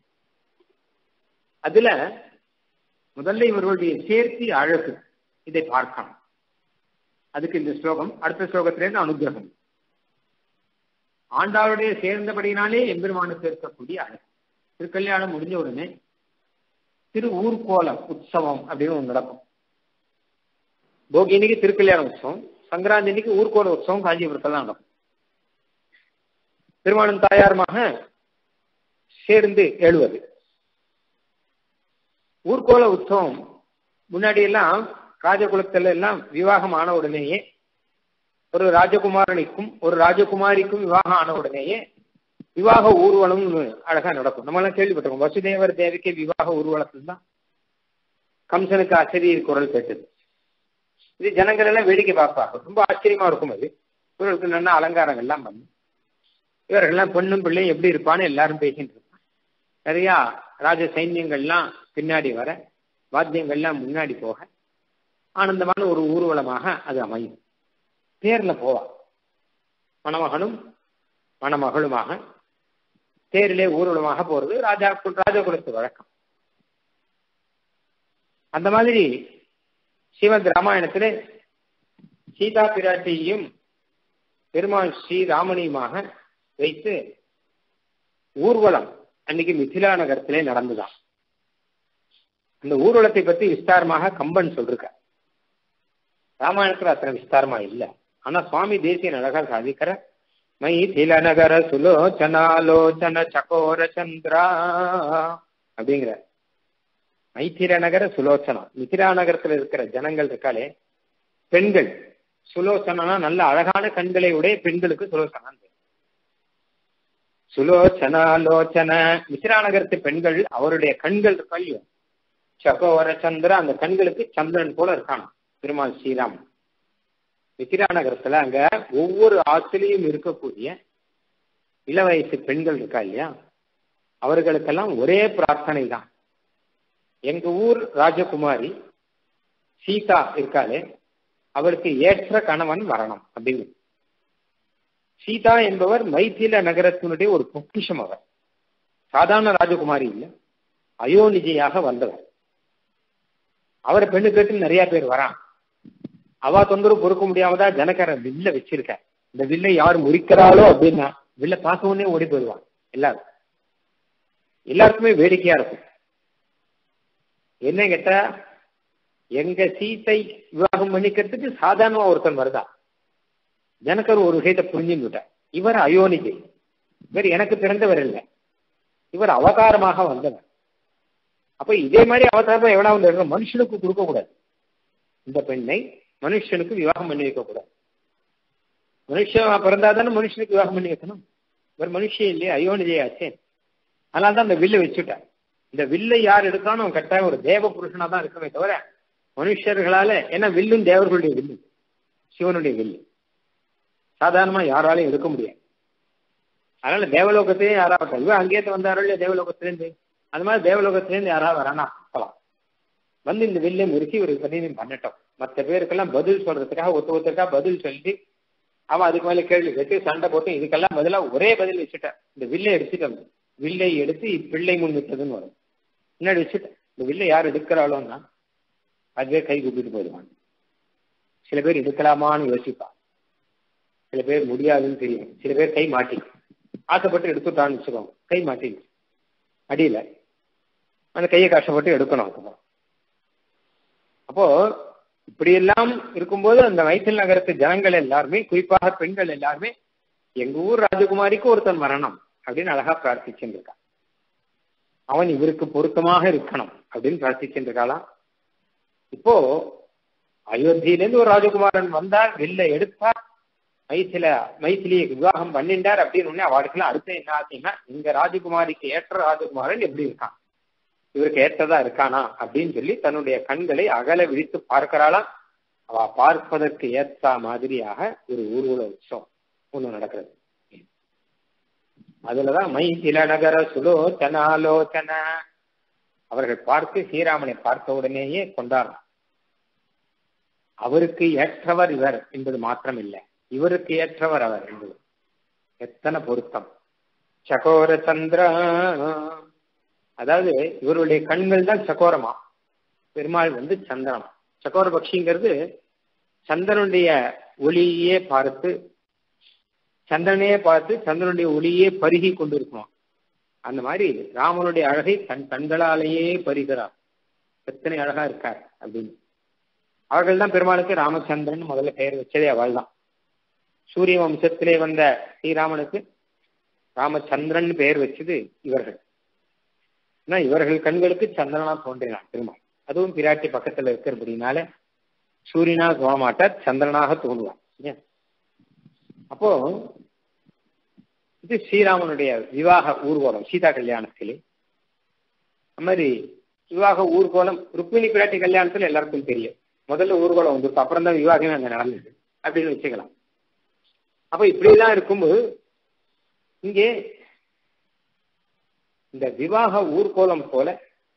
அதுல முதல்ல இவர்களுடைய சேர்த்தி அழகு, இதை பார்க்கணும். அதுக்கு இந்த ஸ்லோகம், அடுத்த ஸ்லோகத்திலிருந்து அனுகிரகம். ஆண்டாளுடைய சேர்ந்தபடினாலே எம்பெருமானுக்கு இருக்கக்கூடிய அழகு. திருக்கல்யாணம் முடிஞ்ச உடனே திரு ஊர்கோலம் உற்சவம் அப்படின்னு ஒன்று நடக்கும். போகி இன்னைக்கு திருக்கல்யாண உற்சவம், சங்கராந்தி இன்னைக்கு ஊர்கோல உற்சவம் காஞ்சிபுரத்தில் தான் நடக்கும். பெருமாளும் தாயாருமாக சேர்ந்து எழுவது. ஊர்கோல உற்சவம் முன்னாடி எல்லாம் ராஜகுலத்துல எல்லாம் விவாகம் ஆன உடனேயே, ஒரு ராஜகுமாரனுக்கும் ஒரு ராஜகுமாரிக்கும் விவாகம் ஆன உடனேயே விவாக ஊர்வலம் அழகா நடக்கும். நம்ம எல்லாம் கேள்விப்பட்டிருக்கோம். வசுதேவர் தேவிக்கு விவாக ஊர்வலத்தில் தான் கம்சனுக்கு ஆச்சரிய குரல் கேட்டது. இது ஜனங்கள் எல்லாம் வேடிக்கை பார்ப்பாங்க, ரொம்ப ஆச்சரியமா இருக்கும். அது இவர்களுக்கு நல்ல அலங்காரங்கள் எல்லாம் பண்ணு, இவர்கள்லாம் பொண்ணும் பிள்ளையும் எப்படி இருப்பான்னு எல்லாரும் பேசிட்டு இருப்பாங்க. நிறைய ராஜ சைன்யங்கள்லாம் பின்னாடி வர, வாத்தியங்கள்லாம் முன்னாடி போக, ஆனந்தமான ஒரு ஊர்வலமாக அது அமையும். தேர்ல போவா, மணமகனும் மணமகளுமாக தேரிலே ஊர்வலமாக போறது ராஜா ராஜகுலத்து வழக்கம். அந்த மாதிரி ஸ்ரீமத் ராமாயணத்திலே சீதா பிராட்டியையும் பெருமாள் ஸ்ரீராமனையுமாக வைத்து ஊர்வலம் அன்னைக்கு மிதிலா நகரத்திலே நடந்துதான். அந்த ஊர்வலத்தை பற்றி விஸ்தாரமாக கம்பன் சொல்லிருக்க. ராமாயணத்துல அத்தனை விஸ்தாரமா இல்லை. ஆனா சுவாமி தேசியன் அழகா சாதிக்கிற மைதில நகர சுலோச்சனாலோச்சன சகோர சந்திரா அப்படிங்கிற. மைத்திர நகர சுலோச்சனா, மிதிலா நகரத்துல இருக்கிற ஜனங்கள் இருக்காளே பெண்கள், சுலோச்சனா நல்ல அழகான கண்களை உடைய பெண்களுக்கு சுலோச்சனா. சுலோச்சனாலோச்சன மிதிலா நகரத்து பெண்கள், அவருடைய கண்கள் இருக்கையோ சகோர சந்திர, அந்த கண்களுக்கு சந்திரன் போல இருக்கான பெருமாள் ஸ்ரீராம். மிதிலா நகரத்துல அங்க ஒவ்வொரு ஆற்றிலையும் இருக்கக்கூடிய இள வயசு பெண்கள் இருக்கா இல்லையா, அவர்களுக்கெல்லாம் ஒரே பிரார்த்தனை தான். எங்க ஊர் ராஜகுமாரி சீதா இருக்காளே, அவருக்கு ஏற்ற கணவன் வரணும் அப்படிங்கிறது. சீதா என்பவர் மைதில நகரத்தினுடைய ஒரு பொக்கிஷம். அவர் சாதாரண ராஜகுமாரி இல்லை, அயோனிஜையாக வந்தவர். அவரை பெண்ணு கேட்டு நிறைய பேர் வரான். அவ தொந்தரவு பொறுக்க முடியாமதான் ஜனக்கார வில்ல வச்சிருக்க. இந்த வில்லை யார் முறிக்கிறாளோ அப்படின்னா வில்ல பார்க்க உடனே ஓடி போயிடுவான். எல்லாரும் எல்லாருக்குமே வேடிக்கையா இருக்கும். என்ன கேட்டா, எங்க சீத்தை விவாகம் பண்ணிக்கிறதுக்கு சாதாரணமா ஒருத்தன் வருதா. ஜனக்கர் ஒரு விஷயத்தை புரிஞ்சுன்னு விட்டார். இவர் அயோனிஜை, இவர் எனக்கு பிறந்தவர் இல்லை, இவர் அவதாரமாக வந்தவர். அப்ப இதே மாதிரி அவதாரம் எவனா வந்து மனுஷனுக்கு கொடுக்க கூடாது. இந்த பெண்ணை மனுஷனுக்கு விவாகம் பண்ணி வைக்க கூடாது. மனுஷன் பிறந்தாதானே மனுஷனுக்கு விவாகம் பண்ணி வைக்கணும். இவர் மனுஷன் இல்லையே, அயோனிஜையாச்சே. அதனால தான் அந்த வில்லை வச்சுட்டார். இந்த வில்லை யார் எடுக்கானோ அவன் கட்டாயம் ஒரு தேவ புருஷனா தான் இருக்கவே தவிர மனுஷர்களால, ஏன்னா வில்லும் தேவர்களுடைய வில்லு, சிவனுடைய வில்லு, சாதாரணமா யாராலையும் எடுக்க முடியாது. அதனால தேவலோகத்திலேயே யாராவது இவ அங்கேயிருந்து வந்தாரோ இல்லையா தேவலோகத்திலேருந்து, அது மாதிரி தேவலோகத்திலேருந்து யாராவது வரானா போலாம் வந்து இந்த வில்லை முறிச்சு ஒரு கணிதம் பண்ணட்டும். மற்ற பேருக்கெல்லாம் பதில் சொல்றதுக்காக ஒத்து ஒருத்தருக்காக பதில் சொல்லி அவன் அதுக்கு மேல கேள்வி கேட்டு சண்டை போட்டு இதுக்கெல்லாம் பதிலா ஒரே பதில் வச்சுட்டேன். இந்த வில்லை எடுத்துட்டு வில்லை எடுத்து பிள்ளை முன் விட்டதுன்னு வரும். முன்னாடி வச்சுட்டேன். இந்த வில்லை யார் எடுக்கிறாளோன்னா அதுவே கை கூப்பிட்டு போயிடுவான். சில பேர் எடுக்கலாமான்னு யோசிப்பான், சில பேர் முடியாதுன்னு தெரியும், சில பேர் கை மாட்டி ஆசைப்பட்டு எடுத்துட்டான்னு வச்சுக்கோங்க, கை மாட்டி அடியில அந்த கையை கஷ்டப்பட்டு எடுக்கணும். அதுக்கப்புறம் அப்போ இப்படியெல்லாம் இருக்கும்போது அந்த மைத்தில் நகரத்து ஜனங்கள் எல்லாருமே, குறிப்பாக பெண்கள் எல்லாருமே, எங்க ஊர் ராஜகுமாரிக்கு ஒருத்தன் வரணும் அப்படின்னு அழகா பிரார்த்திச்சுட்டு இருக்கான். அவன் இவருக்கு பொருத்தமாக இருக்கணும் அப்படின்னு பிரார்த்திச்சுட்டு இருக்காளாம். இப்போ அயோத்தியிலேருந்து ஒரு ராஜகுமாரன் வந்தார், வெளில எடுத்தார், மைத்தில மைத்திலியை விவாகம் பண்ணிண்டார் அப்படின்னு அவளுக்குலாம் அடுத்த என்ன ஆச்சுன்னா, இங்க ராஜகுமாரிக்கு ஏற்ற ராஜகுமாரன் எப்படி இருக்கான், இவருக்கு ஏற்றதா இருக்கானா அப்படின்னு சொல்லி தன்னுடைய கண்களை அகல விழித்து பார்க்கிறாளாம். அவ பார்ப்பதற்கு ஏற்ற மாதிரியாக ஒரு ஊர்வல உற்சவம் ஒண்ணு நடக்கிறது. அதுலதான் மைத்தில நகர சுலோச்சனாலோச்சன அவர்கள் பார்த்து ஸ்ரீராமனை பார்த்த உடனேயே கொண்டாடுறான். அவருக்கு ஏற்றவர் இவர் என்பது மாத்திரம் இல்லை, இவருக்கு ஏற்றவர் அவர் என்பது எத்தனை பொருத்தம். சகோர சந்திர, அதாவது இவருடைய கண்கள் தான் சகோரமா, பெருமாள் வந்து சந்திரமா. சகோர பக்ஷிங்கிறது சந்திரனுடைய ஒளியே பார்த்து சந்திரனையே பார்த்து சந்திரனுடைய ஒளியே பருகி கொண்டிருக்கணும். அந்த மாதிரி ராமனுடைய அழகை தன் கண்களாலேயே பருகிறார். எத்தனை அழகா இருக்கார் அப்படின்னு. அவர்கள் தான் பெருமாளுக்கு ராமச்சந்திரன் முதல்ல பெயர் வச்சதே அவள் தான். சூரிய வம்சத்திலே வந்த ஸ்ரீராமனுக்கு ராமச்சந்திரன் பெயர் வச்சது இவர்கள். இவர்கள் கண்களுக்கு சந்திரனா தோன்றினான் பெருமாள். அதுவும் பிராட்டி பக்கத்துல இருக்கிறபடினால சூரியனா தோணமாட்டார், சந்திரனாக தோன்றுவார். அப்போ இது ஸ்ரீராமனுடைய விவாக ஊர்வலம் சீதா கல்யாணத்திலே. அது மாதிரி விவாக ஊர்வலம் ருக்மிணி பிராட்டி கல்யாணத்துல எல்லாருக்கும் தெரியும். முதல்ல ஊர்வலம் வந்துருக்கு, அப்புறம் தான் விவாகமே அங்க நடந்தது அப்படின்னு வச்சுக்கலாம். அப்ப இப்படிலாம் இருக்கும்போது இங்கே இந்த விவாக ஊர்கோலம் போல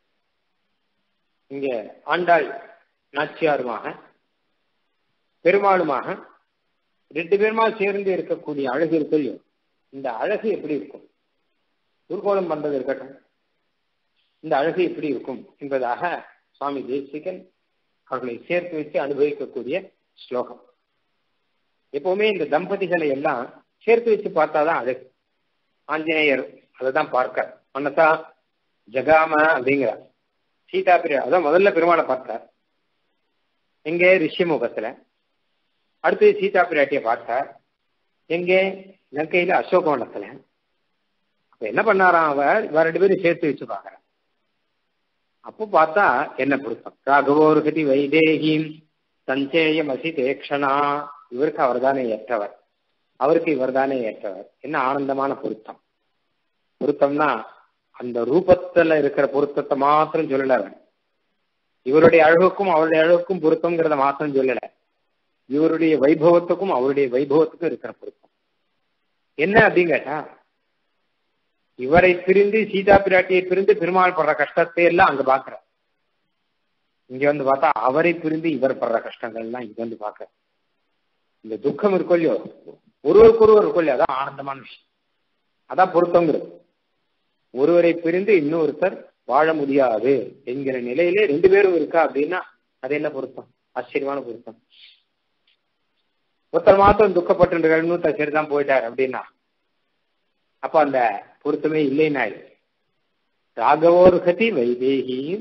இங்க ஆண்டாள் நாச்சியாருமாக பெருமாளுமாக ரெண்டு பேருமா சேர்ந்து இருக்கக்கூடிய அழகு இருக்கு. இந்த அழகு எப்படி இருக்கும், ஊர்கோலம் பண்றது இருக்கட்டும், இந்த அழகு எப்படி இருக்கும் என்பதாக சுவாமி தேசிகன் அவர்களை சேர்த்து வச்சு அனுபவிக்கக்கூடிய ஸ்லோகம். எப்பவுமே இந்த தம்பதிகளை எல்லாம் சேர்த்து வச்சு பார்த்தாதான் அழகு. ஆஞ்சநேயர் அதை தான் பார்க்க மனசா ஜகாம அப்படிங்கிறார். சீதா பிரியா அதான் முதல்ல பெருமாளை பார்த்தார் எங்கே ரிஷிமுகத்துல, அடுத்து சீதா பிராட்டியை பார்த்தார் எங்கே லங்கையில அசோகவனத்துல. அப்ப என்ன பண்ணாராம் அவர், இவ ரெண்டு பேரும் சேர்த்து வச்சு பாக்குறார். அப்போ பார்த்தா என்ன பொருத்தம். ராகவோர் கதி வைதேகிம் சஞ்சேயம் அசி தேக்ஷனா, இவருக்கு அவர் தானே ஏற்றவர், அவருக்கு இவர் தானே ஏற்றவர். என்ன ஆனந்தமான பொருத்தம். பொருத்தம்னா அந்த ரூபத்துல இருக்கிற பொருத்தத்தை மாத்திரம் சொல்லல, இவருடைய அழகுக்கும் அவருடைய அழகுக்கும் பொருத்தம்ங்கிறத மாத்திரம் சொல்லல, இவருடைய வைபவத்துக்கும் அவருடைய வைபவத்துக்கும் இருக்கிற பொருத்தம் என்ன அப்படின்னு கேட்டா, இவரை பிரிந்து சீதா பிராட்டியை பிரிந்து பெருமாள் படுற கஷ்டத்தை எல்லாம் அங்க பாக்குற, இங்க வந்து பார்த்தா அவரை பிரிந்து இவர் படுற கஷ்டங்கள் எல்லாம் இங்க வந்து பாக்குற. இந்த துக்கம் இருக்கும் இல்லையோ, ஒருவருக்கு ஒருவர் இருக்கும் இல்லையோ, அதான் ஆனந்தமான விஷயம், அதான் பொருத்தங்கிறது. ஒருவரை பிரிந்து இன்னொருத்தர் வாழ முடியாது என்கிற நிலையிலே ரெண்டு பேரும் இருக்கா அப்படின்னா அது என்ன பொருத்தம், ஆச்சரியமான பொருத்தம். ஒருத்தர் மாத்திரம் துக்கப்பட்டு இன்னொருத்தர் சரிதான் போயிட்டார் அப்படின்னா அப்ப அந்த பொருத்தமே இல்லைன்னா, ராகவோர் கதி வைதேகியும்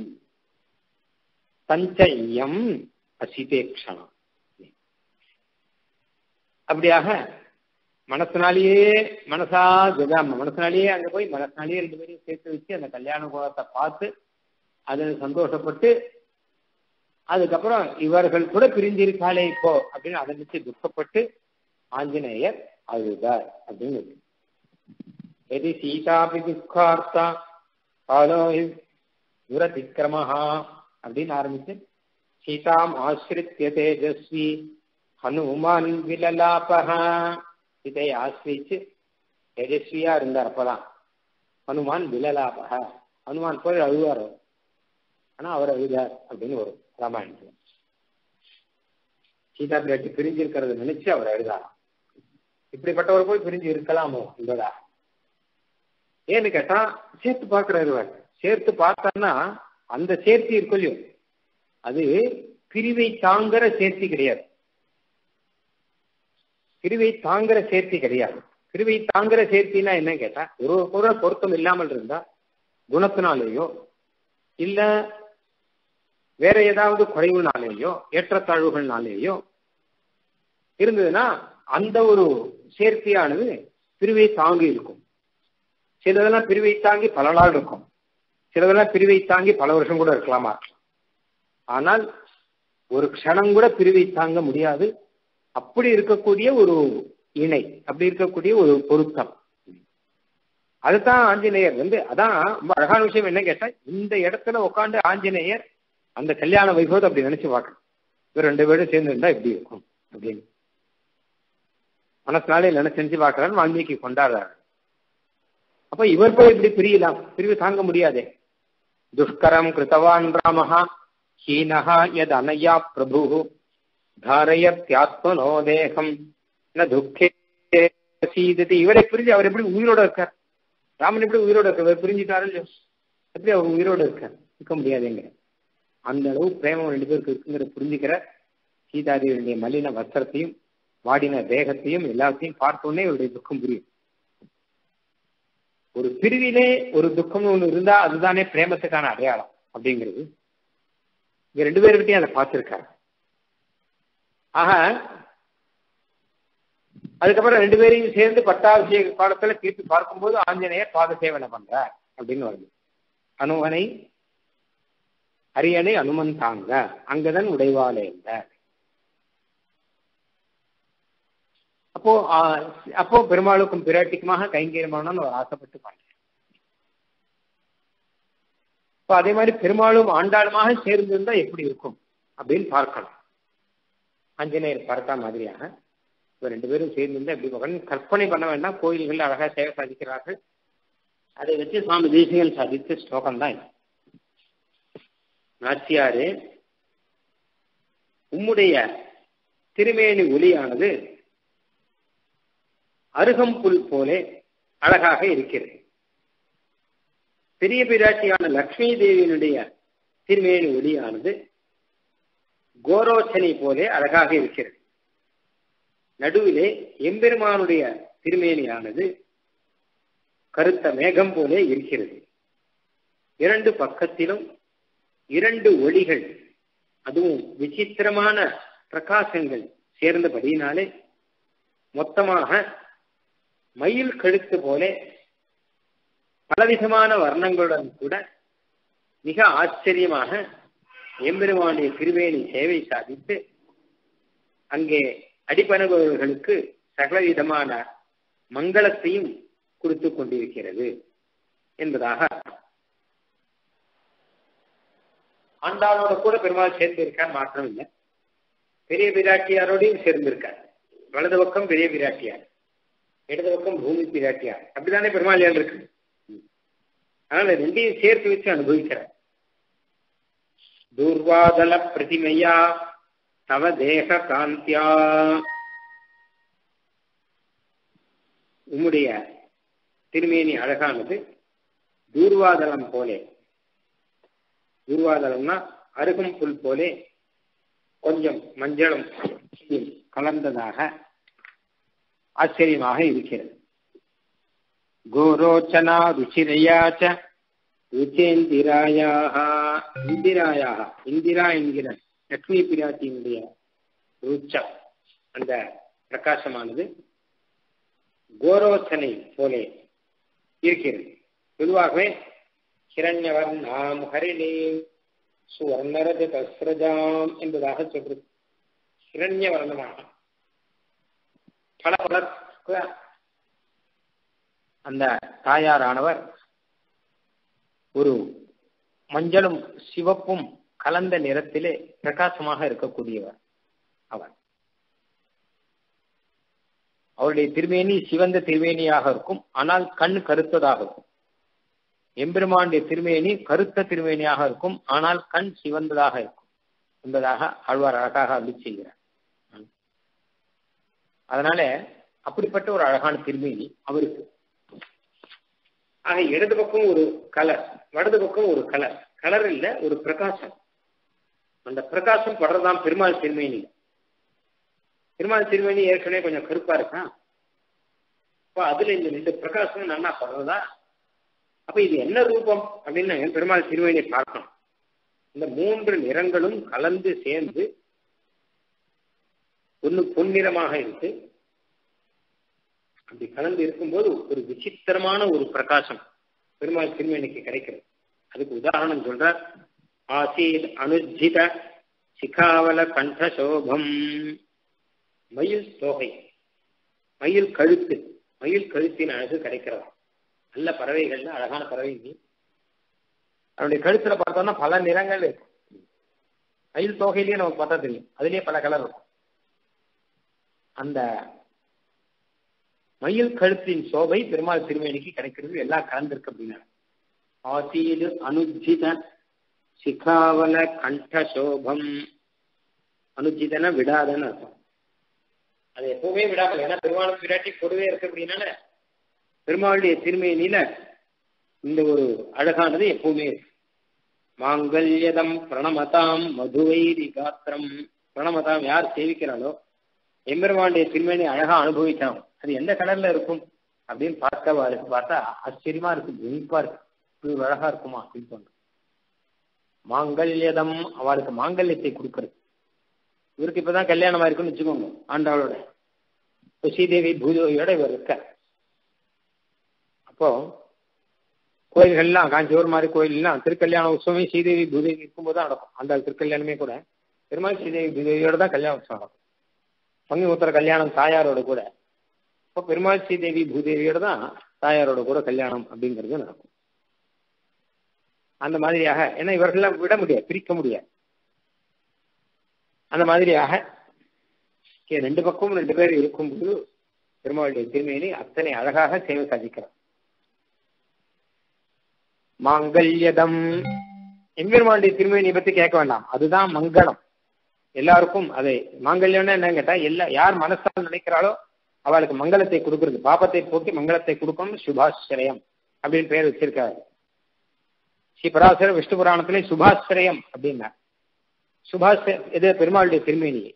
சஞ்சயம் அசிதேக்ஷணம். அப்படியாக மனசுனாலேயே மனசா ஜெகாம மனசுனாலேயே அங்க போய் மனசுனாலேயே ரெண்டு பேரையும் சேர்த்து வச்சு அந்த கல்யாண கோலத்தை பார்த்து அது சந்தோஷப்பட்டு அதுக்கப்புறம் இவர்கள் கூட பிரிஞ்சிருக்காளே இப்போ அப்படின்னு அதை வச்சு துக்கப்பட்டு ஆஞ்சநேயர் அழுதார் அப்படின்னு இருக்கு. எதி சீதாபி துக்கார்த்தா காலோ துரதிக்கிரமஹா அப்படின்னு ஆரம்பிச்சு சீதாம் ஆசிரித்ய தேஜஸ்வி ஹனுமான் விலலாபஹா, இதை ஆசிரிச்சு தேஜஸ்வியா இருந்தார் அப்பதான். ஹனுமான் விலலாபஹா, ஹனுமான் போய் அழுவார், ஆனா அவர் அழுதார் அப்படின்னு வரும் ராமாயணத்துல. சீதா பிராட்டி பிரிஞ்சிருக்கிறத நினைச்சு அவர் அழுதாராம். இப்படிப்பட்டவர் போய் பிரிஞ்சு இருக்கலாமோ என்பதா. ஏன்னு கேட்டா சேர்த்து பார்க்கிறாரு. சேர்த்து பார்த்தான்னா அந்த சேர்த்தி இருக்கும் இல்லையோ, அது பிரிவை தாங்கிற சேர்த்தி கிடையாது. பிரிவை தாங்கிற சேர்த்தி கிடையாது. பிரிவை தாங்கிற சேர்த்தினா என்ன கேட்டா, ஒரு ஒரு பொருத்தம் இல்லாமல் இருந்தா குணத்தினாலேயோ இல்ல வேற ஏதாவது குறைவுனாலேயோ ஏற்றத்தாழ்வுகள்னாலேயோ இருந்ததுன்னா அந்த ஒரு சேர்த்தியானது பிரிவை தாங்கி இருக்கும். சிலதெல்லாம் பிரிவை தாங்கி பல நாள் இருக்கும், சிலதெல்லாம் பிரிவை தாங்கி பல வருஷம் கூட இருக்கலாமா. ஆனால் ஒரு க்ஷணம் கூட பிரிவை தாங்க முடியாது. அப்படி இருக்கக்கூடிய ஒரு இணை, அப்படி இருக்கக்கூடிய ஒரு பொருத்தம். அதுதான் ஆஞ்சநேயர் வந்து. அதான் ரொம்ப அழகான விஷயம் என்ன கேட்டா, இந்த இடத்துல உட்காந்து ஆஞ்சநேயர் அந்த கல்யாண வைபவத்தை அப்படி நினைச்சு பார்க்கணும். இவர் ரெண்டு பேரும் சேர்ந்து இருந்தா எப்படி இருக்கும் அப்படின்னு மனசுனாலே நினைச்சு செஞ்சு பார்க்கறான்னு வால்மீகி கொண்டாடுறாரு. அப்ப இவர் போய் இப்படி பிரியலாம், பிரிவு தாங்க முடியாதே. துஷ்கரம் கிருத்தவான் ராமஹா ஹீனஹா யத் அனயா பிரபு தாரயத்யாத்மனோ தேகம் ந துக்கே சீததி. இவரை பிரிஞ்சு அவர் எப்படி உயிரோட இருக்கார்? ராமன் எப்படி உயிரோட இருக்க? பிரிஞ்சுட்டாரு இல்லையோ, எப்படி அவர் உயிரோட இருக்கார்? இருக்க முடியாதுங்க. அந்த அளவு பிரேமம் ரெண்டு பேருக்கு இருக்குங்கிற புரிஞ்சுக்கிற சீதாதேவியுடைய மலின வஸ்திரத்தையும் வாடின தேகத்தையும் எல்லாத்தையும் பார்த்தோன்னே இவருடைய துக்கம் புரியும். ஒரு பிரிவிலே ஒரு துக்கம் ஒன்று இருந்தா அதுதானே பிரேமத்துக்கான அடையாளம் அப்படிங்கிறது இங்க ரெண்டு பேருக்கிட்டையும் அதை பார்த்திருக்காரு. ஆக அதுக்கப்புறம் ரெண்டு பேரையும் சேர்ந்து பட்டாபிஷேக காலத்துல திருப்பி பார்க்கும்போது ஆஞ்சநேயர் பாத சேவனை பண்றார் அப்படின்னு வருது. அனுமனை அரியணை அனுமந்தாங்க அங்கதன் உடைவாளே என்றார். அப்போ அப்போ பெருமாளுக்கும் பிராட்டிக்குமாக கைங்கரியமானு அவர் ஆசைப்பட்டு பண்ண. இப்போ அதே மாதிரி பெருமாளும் ஆண்டாளுமாக சேர்ந்திருந்தா எப்படி இருக்கும் அப்படின்னு பார்க்கலாம். ஆஞ்சநேயர் பார்த்தா மாதிரியாக இப்போ ரெண்டு பேரும் சேர்ந்திருந்தா எப்படி பார்க்கணும் கற்பனை பண்ண வேண்டாம். கோயில்கள் அழகா சேவை சாதிக்கிறார்கள். அதை வச்சு சுவாமி தேசிகன் சாதித்த ஸ்லோகம் தான். நாச்சியாரே, உம்முடைய திருமேனி ஒளியானது அருகம்புல் போலே அழகாக இருக்கிறது. பெரிய பிராட்டியான லக்ஷ்மி தேவியினுடைய திருமேனி ஒளியானது கோரோச்சனை போலே அழகாக இருக்கிறது. நடுவிலே எம்பெருமானுடைய திருமேனியானது கருத்த மேகம் போலே இருக்கிறது. இரண்டு பக்கத்திலும் இரண்டு ஒளிகள், அதுவும் விசித்திரமான பிரகாசங்கள் சேர்ந்தபடியினாலே மொத்தமாக மயில் கழுத்து போலே பலவிதமான வர்ணங்களுடன் கூட மிக ஆச்சரியமாக எம்பெருமானுடைய திருவேணி சேவை சாதித்து அங்கே அடிபணிபவர்களுக்கு சகலவிதமான மங்களத்தையும் கொடுத்து கொண்டிருக்கிறது என்பதாக. ஆண்டாளோட கூட பெருமாள் சேர்ந்திருக்கார், மாற்றம் இல்லை. பெரிய பிராட்டியாரோடையும் சேர்ந்திருக்கார். வலது பக்கம் பெரிய பிராட்டியார், இடது பக்கம் பூமி பிராட்டியார். அப்படித்தானே பெருமாள் இருக்கு. அதனால ரெண்டையும் சேர்த்து வச்சு அனுபவிக்கிறார். தூர்வாதல பிரதிமையா தவ தேக காந்தியா, உம்முடைய திருமேனி அழகானது தூர்வாதலம் போலே. தூர்வாதலம்னா அருகும் புல் போலே கொஞ்சம் மஞ்சளும் கலந்ததாக ஆச்சரியமாக இருக்கிறது. கோரோச்சனா ருச்சிரையாச்ச ருச்சேந்திராயாக, இந்திராயாக, இந்திரா என்கிற லக்ஷ்மி பிராட்டியினுடைய ருச்சம், அந்த பிரகாசமானது கோரோச்சனை போலே இருக்கிறது. பொதுவாகவே ஹிரண்யவர்ணாம் ஹரிணி சுவர்ணரஜ தஸ்ரஜாம் என்பதாக சொல்றது. ஹிரண்யவர்ணமாக பல பல அந்த தாயாரானவர் ஒரு மஞ்சளும் சிவப்பும் கலந்த நிறத்திலே பிரகாசமாக இருக்கக்கூடியவர் அவர். அவருடைய திருமேனி சிவந்த திருமேனியாக இருக்கும், ஆனால் கண் கருத்ததாக இருக்கும். எம்பெருமானுடைய திருமேனி கருத்த திருமேனியாக இருக்கும், ஆனால் கண் சிவந்ததாக இருக்கும் என்பதாக ஆழ்வார் அழகாக அருளி செய்கிறார். அதனால அப்படிப்பட்ட ஒரு அழகான திருமேனி அவருக்கு. ஆக இடது பக்கம் ஒரு கலர், வலது பக்கம் ஒரு கலர், கலர் இல்ல ஒரு பிரகாசம். அந்த பிரகாசம் படுறதான் பெருமாள் திருமேனி. பெருமாள் திருமேனி ஏற்கனவே கொஞ்சம் கருப்பா இருக்கான், அப்ப அதுல இந்த ரெண்டு பிரகாசம் நல்லா படுறதா. அப்ப இது என்ன ரூபம் அப்படின்னு பெருமாள் திருமேனி பார்க்கணும். இந்த மூன்று நிறங்களும் கலந்து சேர்ந்து ஒண்ணு பொன்னிறமாக இருக்கு. அப்படி கலந்து இருக்கும்போது ஒரு விசித்திரமான ஒரு பிரகாசம் பெருமாள் திருமேனிக்கு கிடைக்கிறது. அதுக்கு உதாரணம் சொல்றார். ஆசீத் அனுஜித சிகாவல கண்டசோபம். மயில் தோகை, மயில் கழுத்து, மயில் கழுத்தின் அழகு கிடைக்கிறதா. நல்ல பறவைகள்ல அழகான பறவை. அவருடைய கழுத்துல பார்த்தோம்னா பல நிறங்கள் இருக்கும். மயில் தோகையிலேயே நமக்கு பார்த்தா தெரியும், அதுலயே பல கலர் இருக்கும். அந்த மயில் கழுத்தின் சோபை பெருமாள் திருமேனிக்கு கிடைக்கிறது. எல்லாம் கலந்திருக்கு அப்படின்னா ஆசீது அனுஜித சிகாவல கண்டசோபம். அனுஜிதன விடாதன்னு அர்த்தம். அது எப்பவுமே விடாமல், ஏன்னா பெருமாளுக்கு விராட்டி பொதுவே இருக்கு அப்படின்னால பெருமாளுடைய திருமேனியில இந்த ஒரு அழகானது எப்பவுமே இருக்கு. மாங்கல்யதம் பிரணமதாம் மதுவைரி காத்திரம். பிரணமதாம் யார் சேவிக்கிறாளோ எம்பெருமானுடைய திருமேனி அழகா அனுபவிச்சாங்க. அது எந்த கலர்ல இருக்கும் அப்படின்னு பார்க்க பார்த்தா ஆச்சரியமா இருக்கு, இனிப்பா இருக்கு, இப்படி அழகா இருக்குமா அப்படின்னு சொன்ன. மாங்கல்யதம் அவளுக்கு மாங்கல்யத்தை கொடுக்கறது. இவருக்கு இப்பதான் கல்யாணமா இருக்குன்னு வச்சுக்கோங்க. ஆண்டாளோட ஸ்ரீதேவி பூதேவியோட இவர் இருக்க. அப்போ கோயில்கள்லாம் காஞ்சிபுரம் மாதிரி கோயில்லாம் திருக்கல்யாண உற்சவமே ஸ்ரீதேவி பூதேவி இருக்கும்போது தான் நடக்கும். அந்த திருக்கல்யாணமே கூட பெருமாள் ஸ்ரீதேவி பூதேவியோட தான் கல்யாண உற்சவம் நடக்கும். பங்கு உத்தர கல்யாணம் தாயாரோட கூட, இப்போ பெருமாள் ஸ்ரீதேவி பூதேவியோட தான் தாயாரோட கூட கல்யாணம் அப்படிங்கிறது நடக்கும். அந்த மாதிரியாக, ஏன்னா இவர்களெல்லாம் விட முடியாது, பிரிக்க முடியாது. அந்த மாதிரியாக ரெண்டு பக்கமும் ரெண்டு பேர் இருக்கும்போது பெருமாளுடைய திருமேனி அத்தனை அழகாக சேவை சாதிக்கிறார். மாங்கல்யதம் எம்பெருமானுடைய திருமேனியை பத்தி கேட்க வேண்டாம், அதுதான் மங்களம் எல்லாருக்கும். அதை மாங்கல்யம்னா என்னன்னு கேட்டா, எல்லா யார் மனசால் நினைக்கிறாளோ அவளுக்கு மங்களத்தை கொடுக்கறது, பாபத்தை போக்கி மங்களத்தை கொடுக்கணும். சுபாஸ்ரயம் அப்படின்னு பெயர் வச்சிருக்காரு ஸ்ரீ பராசர விஷ்ணு புராணத்திலே. சுபாஸ்ரயம் அப்படின்னா சுபாஸ்ர எது பெருமாளுடைய திருமேனியை.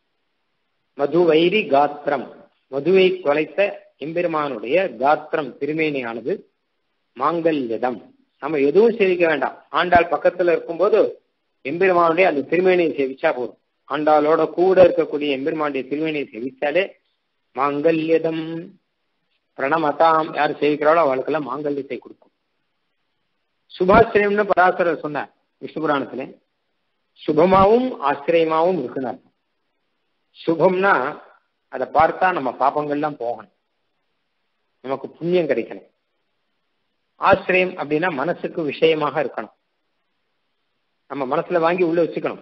மதுவைரி காத்திரம், மதுவை தொலைத்த எம்பெருமானுடைய காத்திரம் திருமேனியானது மாங்கல்யதம். நம்ம எதுவும் சேவிக்க வேண்டாம், ஆண்டாள் பக்கத்துல இருக்கும்போது எம்பெருமானுடைய அந்த திருமேனியை சேவிச்சா போதும். ஆண்டாளோட கூட இருக்கக்கூடிய எம்பெருமானுடைய திருமேனியை சேவிச்சாலே மாங்கல்யதம் பிரணமதாம் யார் சேவிக்கிறாளோ அவளுக்கெல்லாம் மாங்கல்யத்தை கொடுக்கும். சுபாஸ்ரயம்னு பராசரர் சொன்னார் விஷ்ணு புராணத்துல. சுபமாவும் ஆச்சரியமாவும் இருக்குனார். சுபம்னா அதை பார்த்தா நம்ம பாப்பங்கள்லாம் போகணும், நமக்கு புண்ணியம் கிடைக்கணும். ஆசிரியம் அப்படின்னா மனசுக்கு விஷயமாக இருக்கணும், நம்ம மனசுல வாங்கி உள்ள வச்சுக்கணும்.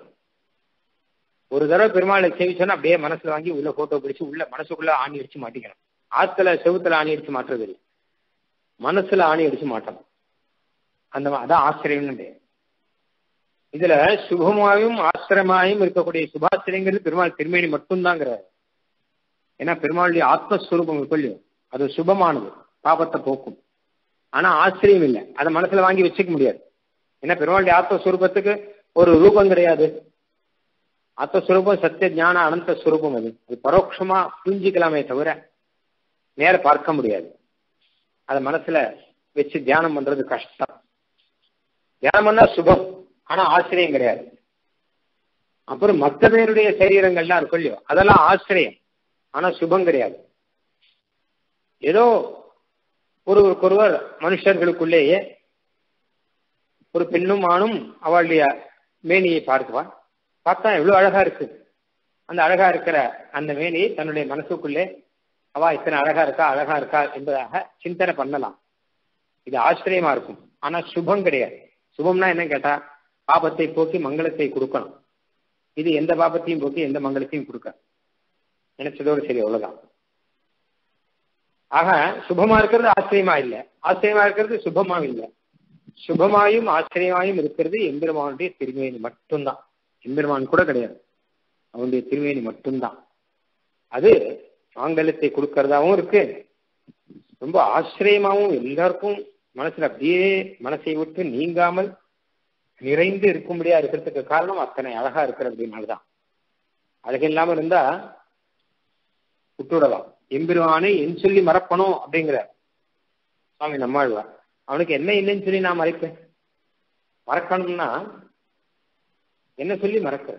ஒரு தடவை பெருமாளை சேவிச்சோன்னா அப்படியே மனசுல வாங்கி உள்ள போட்டோ பிடிச்சு உள்ள மனசுக்குள்ள ஆணி அடிச்சு மாட்டிக்கணும். ஆத்துல செவுத்துல ஆணி அடிச்சு மாட்டுறது இல்லை, மனசுல ஆணி அடிச்சு மாட்டணும். அந்த அதான் ஆசிரியம்னு. இதுல சுபமாயும் ஆசிரமாயும் இருக்கக்கூடிய சுபாசிரியங்கிறது பெருமாள் திருமேனி மட்டும்தாங்கிறார். ஏன்னா பெருமாளுடைய ஆத்மஸ்வரூபம் இருக்கொள்ளியோ அது சுபமானது, பாபத்தை போக்கும். ஆனா ஆச்சரியம் இல்லை, அதை மனசுல வாங்கி வச்சுக்க முடியாது. ஏன்னா பெருமாளுடைய ஆத்மஸ்வரூபத்துக்கு ஒரு ரூபம் கிடையாது. ஆத்மஸ்வரூபம் சத்திய ஞான அனந்த ஸ்வரூபம். அது அது பரோட்சமா புரிஞ்சிக்கலாமே தவிர நேர பார்க்க முடியாது. அதை மனசுல வச்சு தியானம் பண்றது கஷ்டம். தியானம் பண்ணா சுபம், ஆனா ஆச்சரியம் கிடையாது. அப்புறம் மற்ற பேருடைய சரீரங்கள்லாம் இருக்கும் இல்லையோ அதெல்லாம் ஆச்சரியம், ஆனா சுபம் கிடையாது. ஏதோ ஒருவருக்கொருவர் மனுஷர்களுக்குள்ளேயே ஒரு பெண்ணும் ஆணும் அவளுடைய மேனியை பார்க்குவான். பார்த்தா எவ்வளவு அழகா இருக்கு, அந்த அழகா இருக்கிற அந்த மேனியை தன்னுடைய மனசுக்குள்ளே அவா இத்தனை அழகா இருக்கா அழகா இருக்கா என்பதாக சிந்தனை பண்ணலாம். இது ஆச்சரியமா இருக்கும், ஆனா சுபம் கிடையாது. சுபம்னா என்ன கேட்டா பாபத்தை போக்கி மங்களத்தை கொடுக்கணும். இது எந்த பாபத்தையும் போக்கி எந்த மங்களத்தையும் கொடுக்க நினைச்சதோடு சரி, அவ்வளவுதான். ஆக சுபமா இருக்கிறது ஆச்சரியமா இல்லை, ஆச்சரியமா இருக்கிறது சுபமா இல்லை. சுபமாயும் ஆச்சரியமாயும் இருக்கிறது எம்பெருமானுடைய திருமேனி மட்டும்தான். எம்பெருமான் கூட கிடையாது, அவனுடைய திருமேனி மட்டும்தான். அது மாங்கல்யத்தை கொடுக்கறதாவும் இருக்கு, ரொம்ப ஆச்சரியமாவும் எல்லாருக்கும் மனசுல அப்படியே மனசை விட்டு நீங்காமல் நிறைந்து இருக்கும்படியா இருக்கிறதுக்கு காரணம் அத்தனை அழகா இருக்கிறதுனாலதான். அழகு இல்லாம இருந்தா விட்டுவிடலாம். எம்பெருமானை என் சொல்லி மறப்பணும் அப்படிங்கிற சுவாமி நம்மாழ்வார். அவனுக்கு என்ன இல்லைன்னு சொல்லி நான் மறைப்பேன்? மறக்கணும்னா என்ன சொல்லி மறக்கிறேன்?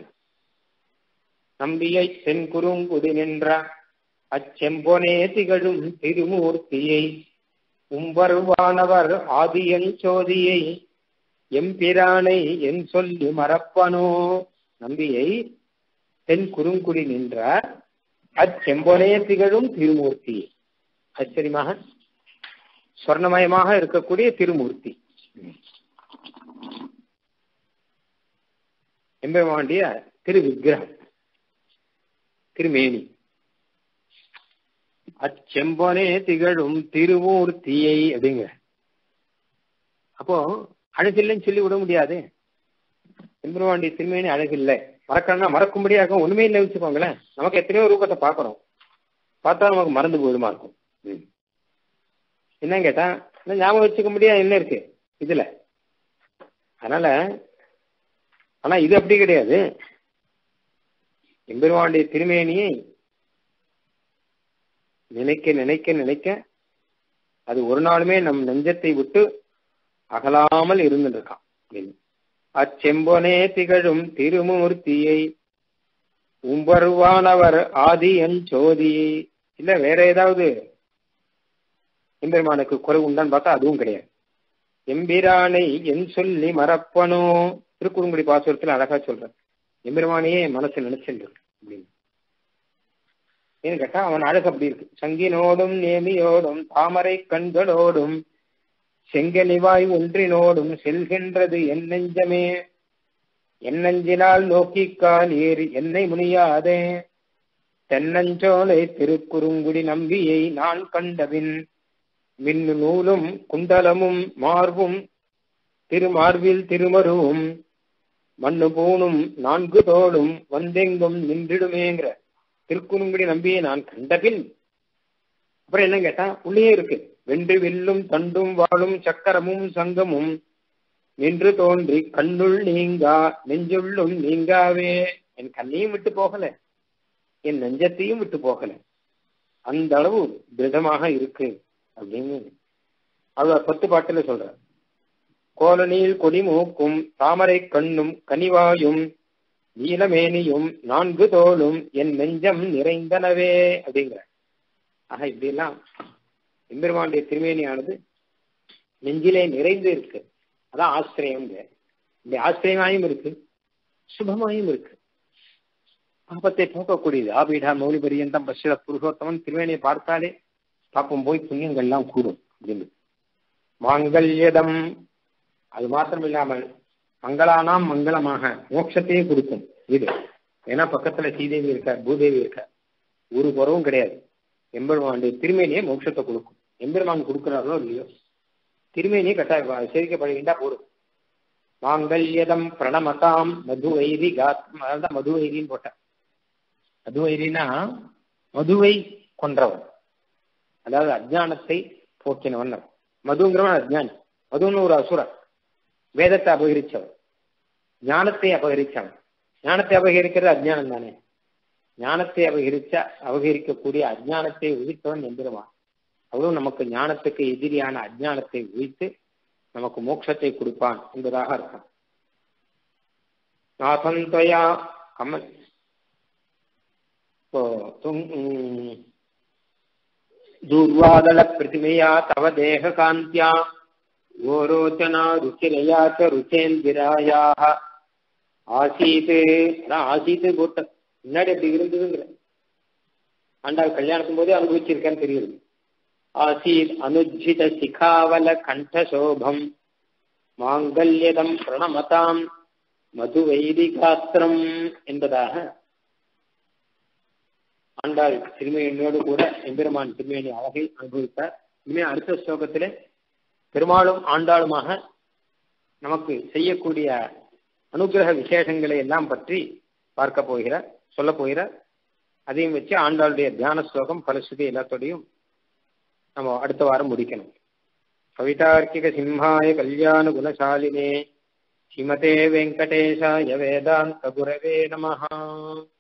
நம்பியை தென் குறுங்குடி நின்ற அச்செம்பொனே திகழும் திருமூர்த்தியை உம்பருவானவர் ஆதியன் சோதியை எம்பிரானை என் சொல்லி மறப்பனோ. நம்பியை தென் குறுங்குடி நின்ற அச்செம்பொனே திகழும் திருமூர்த்தி, ஆச்சரியமாக சொர்ணமயமாக இருக்கக்கூடிய திருமூர்த்தி எம்பெருமானுடைய திரு விக்கிரகம், திருமேனி. அச்செம்பொனே திகழும் திருமூர்த்தியை அப்படிங்கிற. அப்போ அழகில்லைன்னு சொல்லி விட முடியாது. எம்பெருமானுடைய திருமேனி அழகில்லை, மறக்கணும்னா மறக்கும்படியா இருக்கும். ஒண்ணுமே இல்லை வச்சுக்கோங்களேன். நமக்கு எத்தனையோ ரூபத்தை பார்க்கறோம், பார்த்தா நமக்கு மறந்து போயிடுமா இருக்கும். என்ன கேட்டா ஞாபகம் வச்சுக்க முடியாது என்ன இருக்கு இதுல. அதனால ஆனா இது அப்படி கிடையாது. எம்பெருமானுடைய திருமேனியை நினைக்க நினைக்க நினைக்க அது ஒரு நாளுமே நம் நெஞ்சத்தை விட்டு அகலாமல் இருந்துட்டு இருக்கான். அச்செம்பொனே திகழும் திருமூர்த்தியை உம்பருவானவர் ஆதி என் சோதியை. இல்ல வேற ஏதாவது எம்பெருமானுக்கு குறை உண்டான்னு பார்த்தா அதுவும் கிடையாது. எம்பிரானை என் சொல்லி மறப்பனோ. திருக்குறுங்குடி பாசுரத்துல அழகா சொல்ற, எம்பெருமானையே மனசு நினைச்சுட்டு அப்படின்னு. ஏன்னு கேட்டா அவன் அழகு அப்படி இருக்கு. சங்கினோடும் நேமியோடும் தாமரை கண்களோடும் செங்கனிவாய் ஒன்றினோடும் செல்கின்றது என் நெஞ்சமே. என் நெஞ்சினால் நோக்கிக்கால் ஏறி என்னை முனியாதே. தென்னஞ்சோலை திருக்குறுங்குடி நம்பியை நான் கண்டபின் மின்னு நூலும் குண்டலமும் மார்பும் திருமார்பில் திருமருவும் மண்ணு பூணும் நான்கு தோளும் வந்தெங்கும் நின்றிடுமேங்கிற திருக்குறுங்குடி நம்பியை நான் கண்டபின். அப்புறம் என்ன கேட்டா உள்ளே இருக்கு, வென்று வில்லும் தண்டும் வாழும் சக்கரமும் சங்கமும் நின்று தோன்றி கண்ணுள் நீங்கா நெஞ்சுள்ளும் நீங்காவே. என் கண்ணையும் விட்டு போகல, என் நெஞ்சத்தையும் விட்டு போகல, அந்த அளவு திருடமாக இருக்கு அப்படின்னு அவர் பத்து பாட்டுல சொல்ற. கோலனியில் கொடிமூக்கும் தாமரை கண்ணும் கனிவாயும் நீலமேனியும் நான்கு தோளும் என் நெஞ்சம் நிறைந்தனவே அப்படிங்கிற. ஆக இப்படி எல்லாம் எம்பெருமானுடைய திருமேனியானது நெஞ்சிலே நிறைந்து இருக்கு. அதான் ஆச்சரியம். இந்த ஆச்சரியமாயும் இருக்கு, சுபமாயும் இருக்கு, பாபத்தை போக்கக்கூடியது. ஆபீடா மௌலி பரியந்தம் பசிர புருஷோத்தமன் திருமேனியை பார்த்தாலே பாப்பம் போய் புண்ணியங்கள்லாம் கூடும் அப்படின்னு. மாங்கல்யதம் அது மாத்திரம் இல்லாமல் மங்களானாம் மங்களமாக மோட்சத்தையே கொடுக்கும் இது. ஏன்னா பக்கத்துல ஸ்ரீதேவி இருக்க, பூதேவி இருக்க, ஒரு குறவும் கிடையாது. எம்பெருமானுடைய திருமேனியே மோட்சத்தை கொடுக்கும். எம்பெருமான் கொடுக்கிறாரோ இல்லையோ திருமேனியை கட்டாய சேவிக்கப்படுகின்றா போடும். மாங்கல்யதம் பிரணமதாம் மதுவைரி காத்ம். அதான் மதுவைரின்னு போட்டேன். மதுவைரினா மதுவை கொன்றவன், அதாவது அஜ்ஞானத்தை போக்கினவன். மதுங்கிறவன் அஜ்ஞானி. மதுன்னு ஒரு அசுரன், வேதத்தை அபகரிச்சவன், ஞானத்தை அபகரிச்சவன். ஞானத்தை அபகரிக்கிறது அஜ்ஞானம் தானே. ஞானத்தை அபகரிச்ச அபகரிக்கக்கூடிய அஜ்ஞானத்தை உதித்தவன் எம்பெருமான். அவரும் நமக்கு ஞானத்துக்கு எதிரியான அஜ்ஞானத்தை உதித்து நமக்கு மோட்சத்தை கொடுப்பான் என்பதாக இருக்கான். நாசந்தயா கமல் தூர்வாதள பிரதிமையா தவ தேக காந்தியா கோரோச்சனா ருச்சிரையா ருச்சேந்திராயாக ஆசீத்து. ஆசீத்து போட்ட முன்னாடி அப்படி இருந்ததுங்கிற ஆண்டாள் கல்யாணத்தும் போதே அனுபவிச்சிருக்கேன்னு தெரியுது. ஆசீத் அனுஜித சிகாவல கண்டசோபம் மாங்கல்யதம் பிரணமதாம் மது வைதிகாஸ்திரம் என்பதாக ஆண்டாள் திருமேனியோடு கூட எம்பெருமான் திருமேனி அழகை அனுபவித்தார். இனிமே அடுத்த ஸ்லோகத்திலே பெருமாளும் ஆண்டாளுமாக நமக்கு செய்யக்கூடிய அனுகிரக விசேஷங்களை எல்லாம் பற்றி பார்க்க போகிறார், சொல்ல போகிறார். அதையும் வச்சு ஆண்டாளுடைய தியான ஸ்லோகம் பலஸ்ருதி எல்லாத்தோடையும் நம்ம அடுத்த வாரம் முடிக்கணும். கவிதார்க்கிக சிம்ஹாய கல்யாண குணசாலினே ஸ்ரீமதே வெங்கடேஷாய வேதாந்த குரவே நமஹ.